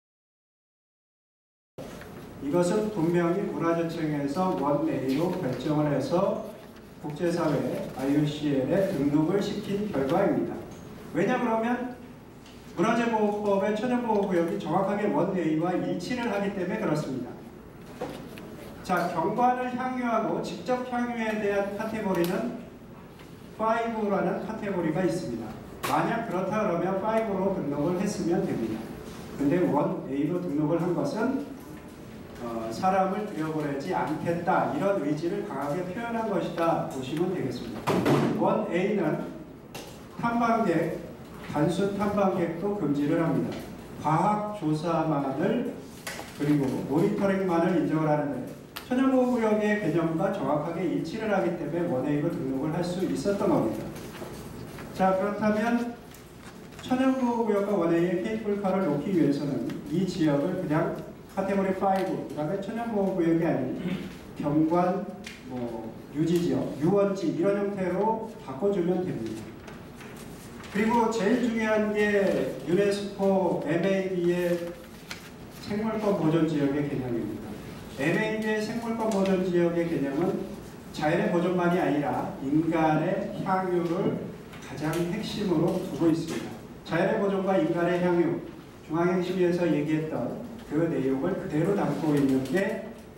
이것은 분명히 문화재청에서 일 에이로 결정을 해서 국제사회 아이유씨엔에 등록을 시킨 결과입니다. 왜냐 그러면 문화재보호법의 천연보호구역이 정확하게 일 에이와 일치를 하기 때문에 그렇습니다. 자, 경관을 향유하고 직접 향유에 대한 카테고리는 오라는 카테고리가 있습니다. 만약 그렇다 그러면 오로 등록을 했으면 됩니다. 근데 일 에이로 등록을 한 것은 어, 사람을 들여보내지 않겠다 이런 의지를 강하게 표현한 것이다 보시면 되겠습니다. 일 에이는 탐방객, 단순 탐방객도 금지를 합니다. 과학 조사만을 그리고 모니터링만을 인정을 하는데 천연보호구역의 개념과 정확하게 일치를 하기 때문에 일 에이로 등록을 할 수 있었던 겁니다. 자, 그렇다면 천연보호구역과 일 에이의 케이블카를 놓기 위해서는 이 지역을 그냥 카테고리 오, 그 다음에 천연보호구역이 아닌 경관, 뭐, 유지지역, 유원지 이런 형태로 바꿔주면 됩니다. 그리고 제일 중요한 게 유네스코 엠에이비의 생물권 보존지역의 개념입니다. 엠에이비의 생물권 보존지역의 개념은 자연의 보존만이 아니라 인간의 향유를 가장 핵심으로 두고 있습니다. 자연의 보존과 인간의 향유, 중앙행심위에서 얘기했던 그 내용을 그대로 담고 있는 게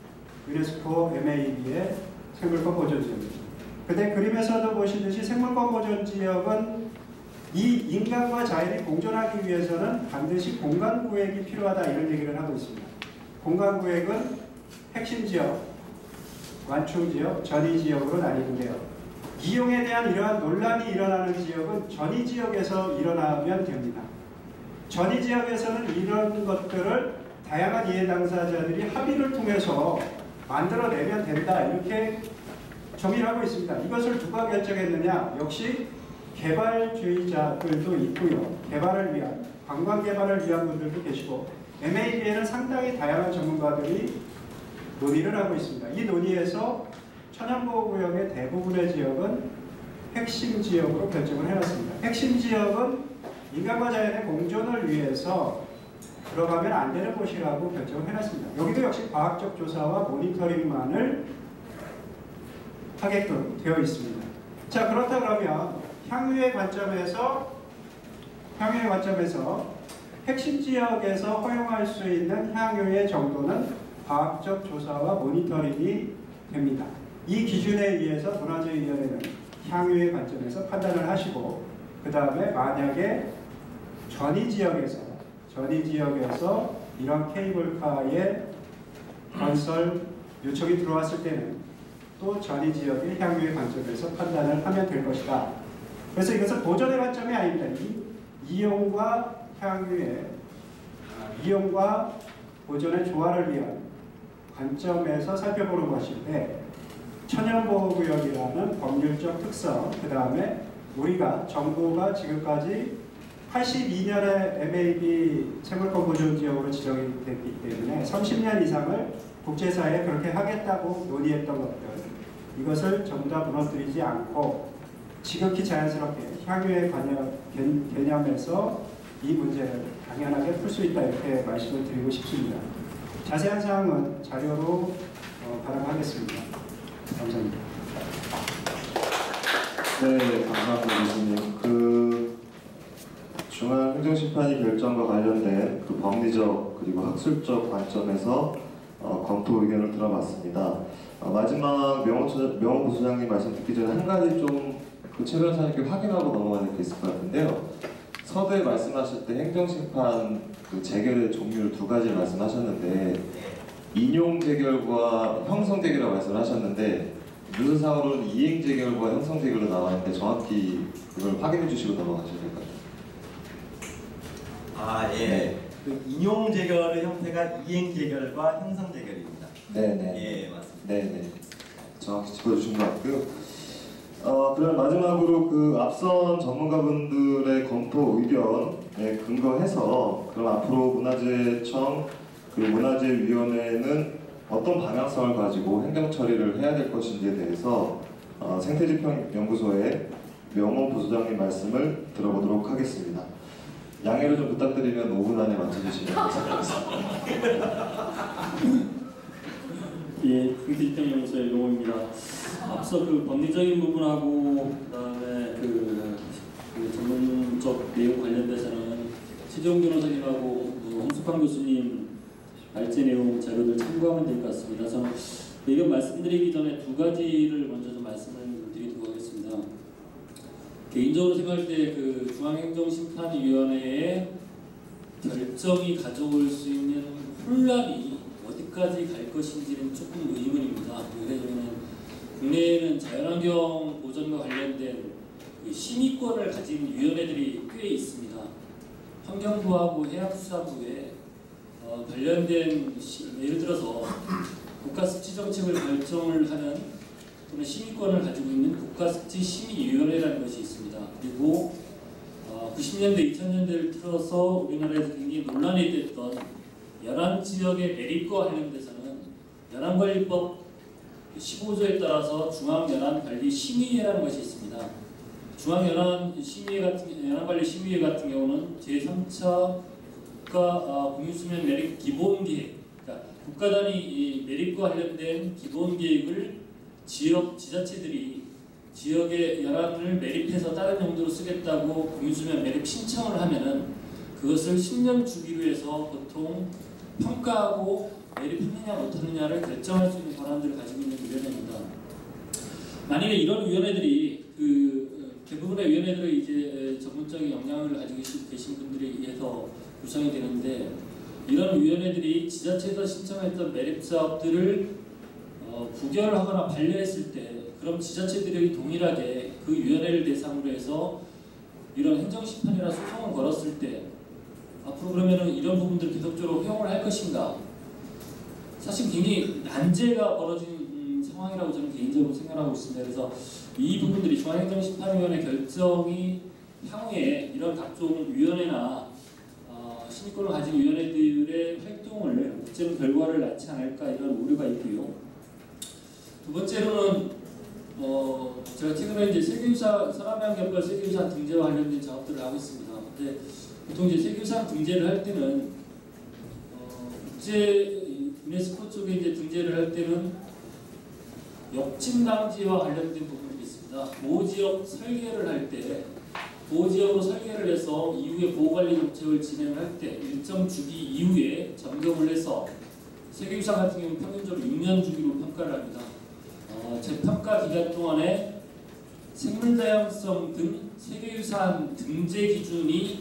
유네스코 엠에이비의 생물권 보존지역입니다. 근데 그림에서도 보시듯이 생물권 보존지역은 이 인간과 자연이 공존하기 위해서는 반드시 공간구획이 필요하다 이런 얘기를 하고 있습니다. 공간구획은 핵심지역, 완충지역, 전이지역으로 나뉘는데요. 이용에 대한 이러한 논란이 일어나는 지역은 전이지역에서 일어나면 됩니다. 전이지역에서는 이런 것들을 다양한 이해 당사자들이 합의를 통해서 만들어내면 된다 이렇게 정의를 하고 있습니다. 이것을 누가 결정했느냐? 역시 개발주의자들도 있고요. 개발을 위한, 관광 개발을 위한 분들도 계시고 엠에이비에는 상당히 다양한 전문가들이 논의를 하고 있습니다. 이 논의에서 천연보호구역의 대부분의 지역은 핵심 지역으로 결정을 해놨습니다. 핵심 지역은 인간과 자연의 공존을 위해서 들어가면 안 되는 곳이라고 결정을 해놨습니다. 여기도 역시 과학적 조사와 모니터링만을 하게끔 되어 있습니다. 자, 그렇다 그러면 향유의 관점에서 향유의 관점에서 핵심 지역에서 허용할 수 있는 향유의 정도는 과학적 조사와 모니터링이 됩니다. 이 기준에 의해서 문화재위원회는 향유의 관점에서 판단을 하시고 그 다음에 만약에 전이 지역에서 전이 지역에서 이런 케이블카의 건설 요청이 들어왔을 때는 또 전이 지역의 향유의 관점에서 판단을 하면 될 것이다. 그래서 이것은 보존의 관점이 아닙니다. 이, 이용과 향유의 아, 이용과 보존의 조화를 위한 관점에서 살펴보는 것인데 천연보호구역이라는 법률적 특성, 그 다음에 우리가 정부가 지금까지 팔십이 년에 엠에이비 생물권 보존지역으로 지정이 됐기 때문에 삼십 년 이상을 국제사회에 그렇게 하겠다고 논의했던 것들, 이것을 전부 다 무너뜨리지 않고 지극히 자연스럽게 향유의 개념, 개념에서 이 문제를 당연하게 풀 수 있다 이렇게 말씀을 드리고 싶습니다. 자세한 사항은 자료로 어, 발행하겠습니다. 감사합니다. 네, 감사합니다, 교수님. 그 중앙행정심판위 결정과 관련된 그 법리적 그리고 학술적 관점에서 어, 검토 의견을 들어봤습니다. 어, 마지막 명호, 명호 부소장님 말씀 듣기 전에 한 가지 좀그 최 변호사님께 확인하고 넘어가야 될 게 있을 것 같은데요. 서두에 말씀하실 때 행정심판 그 재결의 종류를 두 가지 말씀하셨는데 인용 재결과 형성 재결이라고 말씀하셨는데 문서상으로는 이행 재결과 형성 재결로 나와 있는데 정확히 그걸 확인해 주시고 넘어가셔야 될 것 같아요. 아, 예. 네. 그 인용 재결의 형태가 이행 재결과 형성 재결입니다. 네네. 예, 맞습니다. 네네. 정확히 짚어주신 것 같고요. 어, 그럼 마지막으로 그 앞선 전문가분들의 검토 의견에 근거해서 그럼 앞으로 문화재청 그리고 문화재위원회는 어떤 방향성을 가지고 행정 처리를 해야 될 것인지에 대해서 어, 생태지평연구소의 명호 부소장님 말씀을 들어보도록 하겠습니다. 양해를 좀 부탁드리면 오 분 안에 맞춰주시면 감사하겠습니다. 예, 생태지평연구소의 명호입니다. 앞서 그 법리적인 부분하고 그다음에 그, 그 전문적 내용 관련돼서는 최재용 변호사님하고 그 홍숙환 교수님 발제 내용 자료들 참고하면 될 것 같습니다. 저는 의견 말씀드리기 전에 두 가지를 먼저 좀 말씀을 드리도록 하겠습니다. 개인적으로 생각할 때 그 중앙행정심판위원회의 결정이 가져올 수 있는 혼란이 어디까지 갈 것인지는 조금 의문입니다. 왜냐하면 국내에는 자연환경 보전과 관련된 그 심의권을 가진 위원회들이 꽤 있습니다. 환경부하고 해양수산부에 어, 관련된 시, 예를 들어서 국가습지 정책을 결정을 하는 또는 심의권을 가지고 있는 국가습지심의위원회라는 것이 있습니다. 그리고 어, 구십 년대, 이천 년대를 틀어서 우리나라에서 굉장히 논란이 됐던 연안지역의 매립과 관련돼서는 연안관리법 십오 조에 따라서 중앙연안관리심의회라는 것이 있습니다. 중앙연안심의회 같은 연안관리심의회 같은 경우는 제삼 차 국가 어, 공유수면 매립 기본계획, 그러니까 국가 단위 매립과 관련된 기본계획을 지역 지자체들이 지역의 연안을 매립해서 다른 용도로 쓰겠다고 공유수면 매립 신청을 하면은 그것을 십 년 주기로 해서 보통 평가하고 매립하느냐 못하느냐를 결정할 수 있는 권한들을 가지고 있는 위원회입니다. 만일에 이런 위원회들이 그 대부분의 위원회들은 이제 전문적인 역량을 가지고 계신 분들에 의해서 구성이 되는데, 이런 위원회들이 지자체에서 신청했던 매립 사업들을 어, 부결하거나 반려했을 때, 그럼 지자체들이 동일하게 그 위원회를 대상으로 해서 이런 행정심판이나 소송을 걸었을 때 앞으로 그러면은 이런 부분들을 계속적으로 허용을 할 것인가? 사실 굉장히 난제가 벌어진 음, 상황이라고 저는 개인적으로 생각하고 있습니다. 그래서 이 부분들이 중앙행정심판위원회 결정이 향후에 이런 각종 위원회나 어, 신입권을 가진 위원회들의 활동을 어찌는 결과를 낳지 않을까, 이런 우려가 있고요. 두 번째로는 어, 제가 최근에 이제 세계유산, 서남양 갯벌 세계유산 등재와 관련된 작업들을 하고 있습니다. 근데 보통 이제 세계유산 등재를 할 때는 어, 국제 유네스코 쪽에 이제 등재를 할 때는 역침낭지와 관련된 부분이 있습니다. 보호지역 설계를 할 때, 보호지역으로 설계를 해서 이후에 보호관리 정책을 진행할 때 일정 주기 이후에 점검을 해서 세계유산 같은 경우는 평균적으로 육 년 주기로 평가를 합니다. 어, 재평가 기간 동안에 생물다양성 등 세계유산 등재 기준이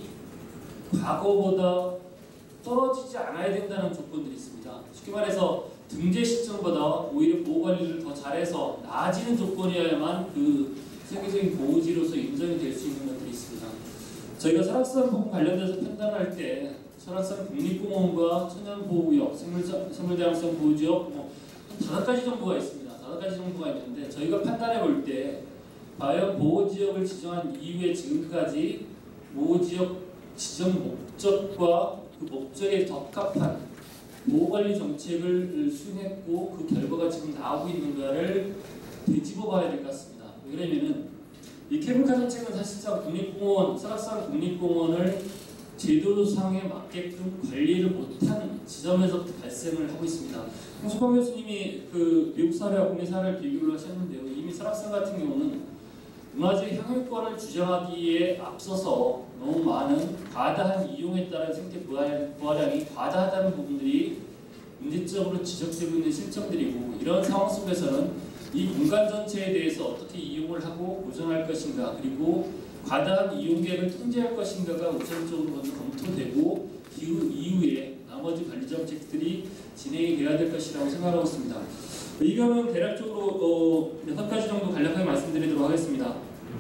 과거보다 떨어지지 않아야 된다는 조건들이 있습니다. 쉽게 말해서 등재 시점보다 오히려 보호관리를 더 잘해서 나아지는 조건이어야만 그 세계적인 보호지로서 인정이 될 수 있는 것들이 있습니다. 저희가 설악산 부분 관련돼서 판단할 때 설악산 국립공원과 천연보호구역, 생물다양성 보호지역 뭐 다섯 가지 정도가 있습니다. 다섯 가지 정도가 있는데, 저희가 판단해 볼 때 과연 보호지역을 지정한 이후에 지금까지 보호지역 지정 목적과 그 목적에 적합한 보호관리 정책을 수행했고 그 결과가 지금 나오고 있는가를 되짚어 봐야 될 것 같습니다. 왜냐면은 이 케이블카 정책은 사실상 국립공원, 설악산 국립공원을 제도상에 맞게끔 관리를 못한 지점에서부터 발생을 하고 있습니다. 홍석환 교수님이 그 미국 사례와 국내 사례를 비교를 하셨는데요. 이미 설악산 같은 경우는 문화재 향유권을 주장하기에 앞서서 너무 많은 과다한 이용에 따른 생태 부하량이 과다하다는 부분들이 문제점으로 지적되고 있는 실정들이고, 이런 상황 속에서는 이 공간 전체에 대해서 어떻게 이용을 하고 보존할 것인가, 그리고 과다한 이용객을 통제할 것인가가 우선적으로 먼저 검토되고 그 이후에 나머지 관리 정책들이 진행이 돼야 될 것이라고 생각하고 있습니다. 이거는 대략적으로 어, 여섯 가지 정도 간략하게 말씀드리도록 하겠습니다.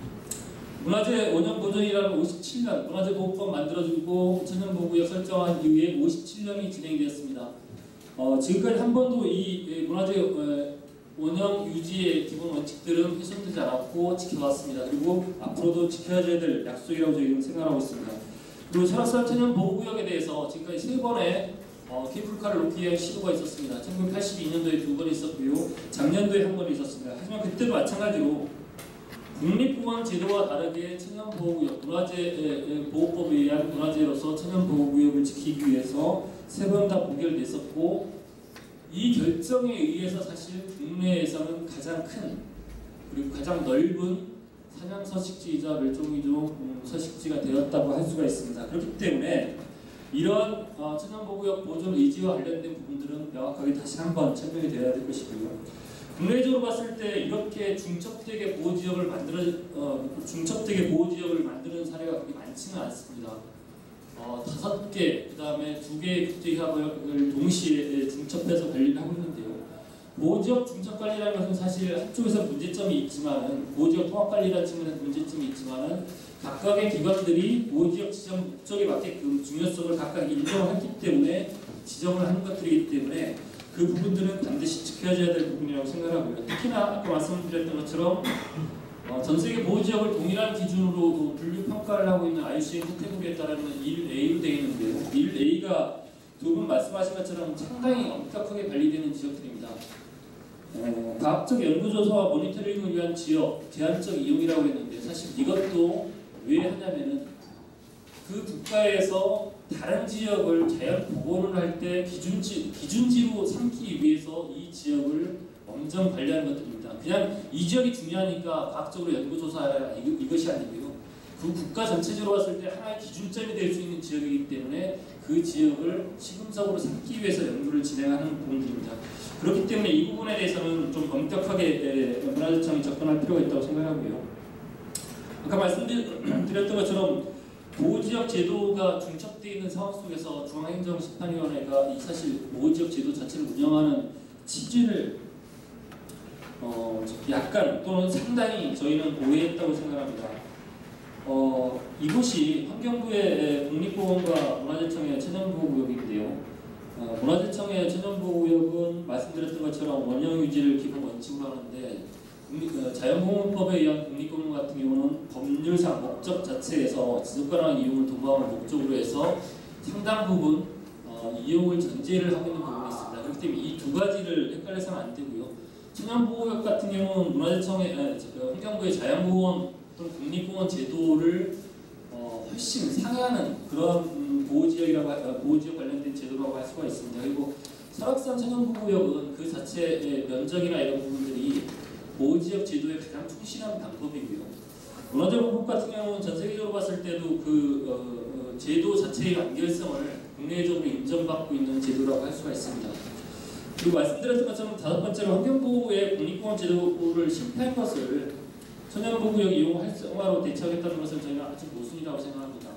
문화재 오 년 보존이라는 오십칠 년, 문화재보호법 만들어지고 천연보호구역 설정한 이후에 오십칠 년이 진행되었습니다. 어, 지금까지 한 번도 이 문화재 어, 원형 유지의 기본 원칙들은 훼손되지 않았고 지켜왔습니다. 그리고 앞으로도 지켜야 될 약속이라고 저희는 생각하고 있습니다. 그리고 설악산 천연보호구역에 대해서 지금까지 세 번의 어, 케이블카를 놓기 위한 시도가 있었습니다. 천구백팔십이 년도에 두 번 있었고요. 작년도에 한 번 있었습니다. 하지만 그때도 마찬가지로 국립공원 제도와 다르게 천연보호구역, 문화재 보호법에 의한 문화재로서 천연보호구역을 지키기 위해서 세 번 다 부결됐었고, 이 결정에 의해서 사실 국내에서는 가장 큰 그리고 가장 넓은 사냥서식지이자 멸종위종 서식지가 되었다고 할 수가 있습니다. 그렇기 때문에 이런 어, 천연보호구역 보존 의지와 관련된 부분들은 명확하게 다시 한번 설명이 되어야 될 것이고요. 국내적으로 봤을 때 이렇게 중첩되게 보호지역을 만들어 어, 중첩되게 보호지역을 만드는 사례가 그렇게 많지는 않습니다. 어, 다섯 개, 그 다음에 두 개의 국제협약을 동시에 중첩해서 관리를 하고 있는데요. 보호지역 중첩관리라는 것은 사실 한쪽에서 문제점이 있지만은, 보호지역 통합관리라는 측면에서 문제점이 있지만은, 각각의 기관들이 보호지역 지정 목적에 맞게끔 중요성을 각각 인정을 했기 때문에 지정을 하는 것들이기 때문에 그 부분들은 반드시 지켜져야 될 부분이라고 생각하고요. 특히나 아까 말씀드렸던 것처럼 어, 전 세계 보호지역을 동일한 기준으로 분류 평가를 하고 있는 아이유씨엔 카테고리에 따르는 일 에이로 되어 있는데요. 일 에이가 두 분 말씀하신 것처럼 상당히 엄격하게 관리되는 지역들입니다. 어, 과학적 연구조사와 모니터링을 위한 지역, 제한적 이용이라고 했는데, 사실 이것도 왜 하냐면은 그 국가에서 다른 지역을 자연 복원을 할 때 기준지, 기준지로 삼기 위해서 이 지역을 엄정 관리하는 것들입니다. 그냥 이 지역이 중요하니까 과학적으로 연구조사하라 이것이 아니고요. 그 국가 전체적으로 봤을 때 하나의 기준점이 될 수 있는 지역이기 때문에 그 지역을 시금석으로 삼기 위해서 연구를 진행하는 부분들입니다. 그렇기 때문에 이 부분에 대해서는 좀 엄격하게 문화재청이 접근할 필요가 있다고 생각하고요. 아까 말씀드렸던 것처럼 보호지역 제도가 중첩되어 있는 상황 속에서 중앙행정심판위원회가 이 사실 보호지역 제도 자체를 운영하는 취지를 어 약간 또는 상당히 저희는 오해했다고 생각합니다. 어 이곳이 환경부의 국립보건과 문화재청의 천연보호구역인데요. 어, 문화재청의 천연보호구역은 말씀드렸던 것처럼 원형유지를 기본 원칙으로 하는데 국립, 어, 자연보호법에 의한 국립공원 같은 경우는 법률상 목적 자체에서 지속가능한 이용을 도모하는 목적으로 해서 상당 부분 어, 이용을 전제를 하고 있는 부분이 있습니다. 그렇기 때문에 이 두 가지를 헷갈려서는 안 되고요. 천연보호구역 같은 경우는 문화재청의 아, 환경부의 자연보호원 또는 국립공원 제도를 어, 훨씬 상회하는 그런 음, 보호지역이라고 하, 보호지역 관련된 제도라고 할 수가 있습니다. 그리고 설악산 천연보호구역은 그 자체의 면적이나 이런 부분들이 보호지역 제도에 가장 충실한 방법이고요. 문화재보호법 같은 경우는 전 세계적으로 봤을 때도 그 어, 어, 제도 자체의 완결성을 국내적으로 인정받고 있는 제도라고 할 수가 있습니다. 그리고 말씀드렸던 것처럼 다섯 번째로 환경보호의 국립공원 제도를 실패한 것을 천연보호구역 이용 활성화로 대처하겠다는 것은 저희는 아주 모순이라고 생각합니다.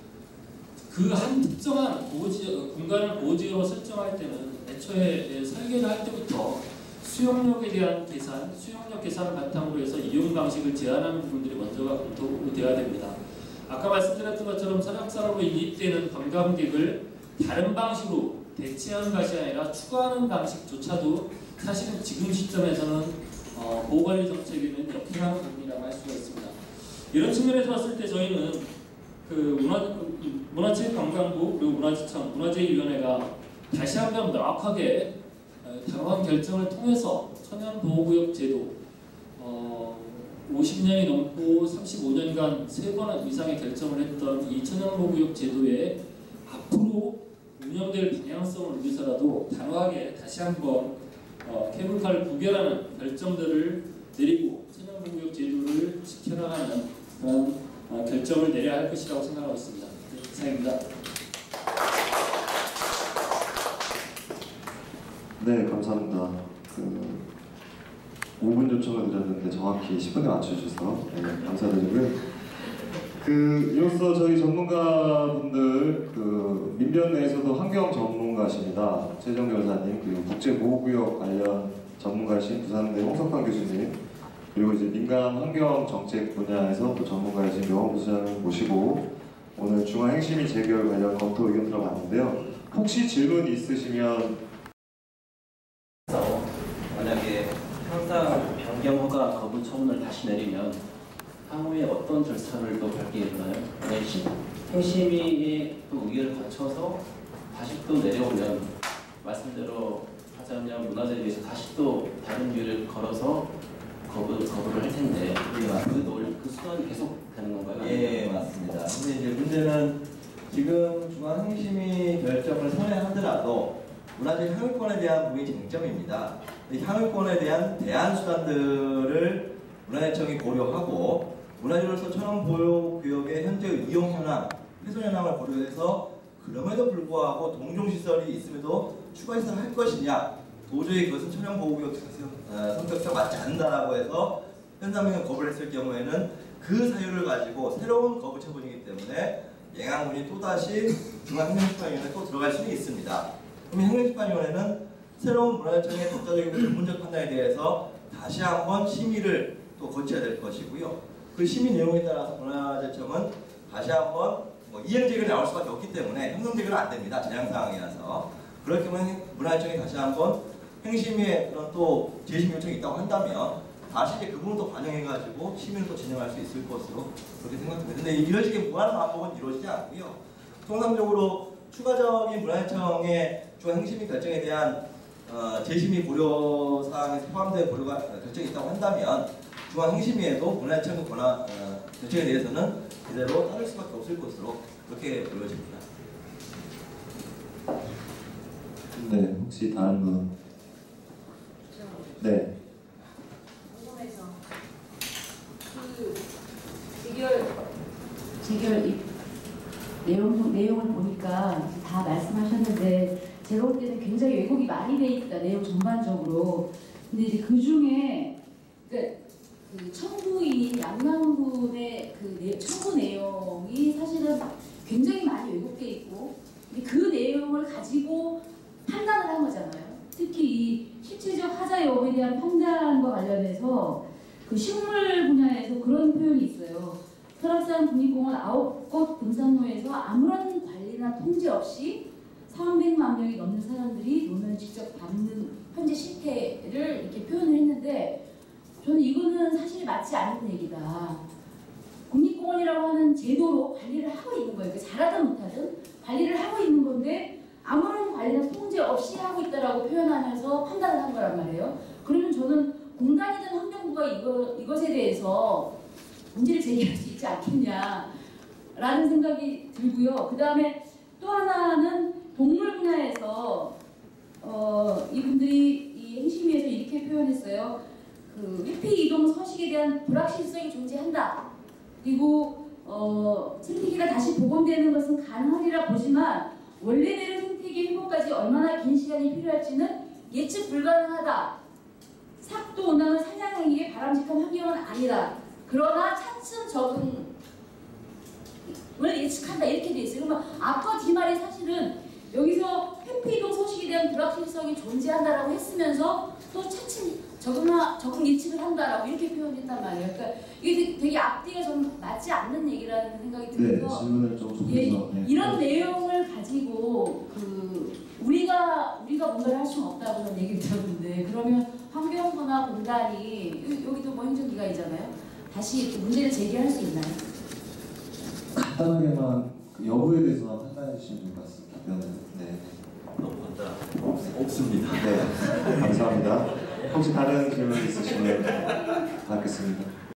그 한 특정한 보호지역, 공간을 보호지역으로 설정할 때는 애초에 설계를 할 때부터 수용력에 대한 계산, 수용력 계산을 바탕으로 해서 이용 방식을 제한하는 부분들이 먼저가 검토되어야 됩니다. 아까 말씀드렸던 것처럼 설악산으로 인입되는 관광객을 다른 방식으로 대체하는 것이 아니라 추가하는 방식조차도 사실은 지금 시점에서는 어, 보호관리 정책에는 역행하는 부분이라고 할 수가 있습니다. 이런 측면에서 봤을 때 저희는 그 문화, 문화체육관광부 그리고 문화재청, 문화재위원회가 다시 한번 명확하게 단호한 결정을 통해서 천연보호구역 제도 어, 오십 년이 넘고 삼십오 년간 세 번 이상의 결정을 했던 이 천연보호구역 제도에 앞으로 운영될 방향성을 위해서라도 단호하게 다시 한번 어, 케이블카를 구별하는 결정들을 내리고 천연보호구역 제도를 지켜나가는 그런 어, 결정을 내려야 할 것이라고 생각하고 있습니다. 네, 이상입니다. 네, 감사합니다. 그 오 분 요청을 드렸는데 정확히 십 분에 맞춰주셔서 네, 감사드리고요. 그 이로써 저희 전문가분들 그 민변 내에서도 환경 전문가십니다. 최정 여사님 그리고 국제보호구역 관련 전문가이신 부산대 홍석환 교수님 그리고 이제 민간 환경 정책 분야에서 또 전문가이신 명원 부장을 모시고 오늘 중앙행심위 재결 관련 검토 의견 들어봤는데요. 혹시 질문 있으시면 만약에 항상 변경 허가 거부 처분을 다시 내리면 향후에 어떤 절차를 또 밟게 되나요? 만약에 행심위의 또 의결을 거쳐서 다시 또 내려오면 말씀대로 하자면 문화재에 대해서 다시 또 다른 이유를 걸어서 거부, 거부를 할 텐데 그, 논, 그 수단이 계속 되는 건가요? 예, 맞습니다. 근데 이제 문제는 지금 중앙행심위 결정을 선회하더라도 문화재 향유권에 대한 부분이 쟁점입니다. 향유권에 대한 대안 수단들을 문화재청이 고려하고 문화재로서 천연보호구역의 현재 이용 현황, 훼손 현황을 고려해서 그럼에도 불구하고 동종시설이 있음에도 추가 시설을 할 것이냐 도저히 그것은 천연보호구역 성격상 맞지 않는다라고 해서 현상명령 거부를 했을 경우에는 그 사유를 가지고 새로운 거부 처분이기 때문에 영향문이 또다시 중앙행정심판위원회에 또 들어갈 수는 있습니다. 그러면 행정심판위원회는 새로운 문화재청의 독자적이고 전문적 판단에 대해서 다시 한번 심의를 또 거쳐야 될 것이고요. 그 심의 내용에 따라서 문화재청은 다시 한번 뭐 이행재결이 나올 수밖에 없기 때문에 형성재결은 안 됩니다. 재앙상황이라서. 그럴 경우에 문화재청이 다시 한번 행심위에 그런 또 재심 요청이 있다고 한다면 다시 이제 그 부분도 반영해가지고 심의를 또 진행할 수 있을 것으로 그렇게 생각됩니다. 근데 이런 식의 무한 반복은 이루어지지 않고요. 통상적으로 추가적인 문화재청의 중앙행심위 결정에 대한 어, 재심의 고려 사항에 포함된 고려가 결정이 있다고 한다면 중앙행심위에도 문화재청의 권한 어, 결정에 대해서는 그대로 따를 수밖에 없을 것으로 그렇게 보여집니다. 네, 혹시 다른 분? 네. 궁금해서 그 재결 구절 이 내용, 내용을 보니까 다 말씀하셨는데 제가 볼 때는 굉장히 왜곡이 많이 돼 있다, 내용 전반적으로. 근데 이제 그 중에 그, 그 청구인 양남군의 그 내, 청구 내용이 사실은 굉장히 많이 왜곡돼 있고, 근데 그 내용을 가지고 판단을 한 거잖아요. 특히 이 실체적 하자 여부에 대한 판단과 관련해서 그 식물 분야에서 그런 표현이 있어요. 설악산 국립공원 아홉 곳 등산로에서 아무런 관리나 통제 없이 삼백만 명이 넘는 사람들이 노면을 직접 밟는 현재 실태를 이렇게 표현을 했는데, 저는 이거는 사실 맞지 않는 얘기다. 국립공원이라고 하는 제도로 관리를 하고 있는 거예요. 잘하든 못하든 관리를 하고 있는 건데 아무런 관리나 통제 없이 하고 있다라고 표현하면서 판단을 한 거란 말이에요. 그러면 저는 공단이든 환경부가 이거, 이것에 대해서 문제를 제기할 수 있지 않겠냐라는 생각이 들고요. 그 다음에 또 하나는 동물 분야에서 어, 이분들이 이 행심위에서 이렇게 표현했어요. 그 회피 이동 서식에 대한 불확실성이 존재한다. 그리고 어, 생태계가 다시 복원되는 것은 가능하리라 보지만 원래대로 생태계 회복까지 얼마나 긴 시간이 필요할지는 예측 불가능하다. 삭도 온난화 사냥 행위의 바람직한 환경은 아니다. 그러나 차츰 적응을 예측한다, 이렇게 돼 있어요. 그러면 앞과 뒤말이 사실은 여기서 회피 이동 서식에 대한 불확실성이 존재한다라고 했으면서 또 차츰 적응하, 적응 예측을 한다라고 이렇게 표현했단 말이에요. 그러니까 이게 되게 앞뒤가 좀 맞지 않는 얘기라는 생각이 들어서 네, 질문을 좀 좁혀서. 예, 네. 이런 내용을 가지고 그 우리가 우리가 뭔가를 할 수는 없다고 저는 얘기를 들었는데, 그러면 환경부나 공단이 여기도 뭐 행정기관이잖아요. 다시 문제를 제기할 수 있나요? 간단하게만 그 여부에 대해서 판단해 주시면 좋을 것 같습니다. 답변은. 네. 너무 간단 없습니다. 네, 감사합니다. 혹시 다른 질문 있으시면 받겠습니다.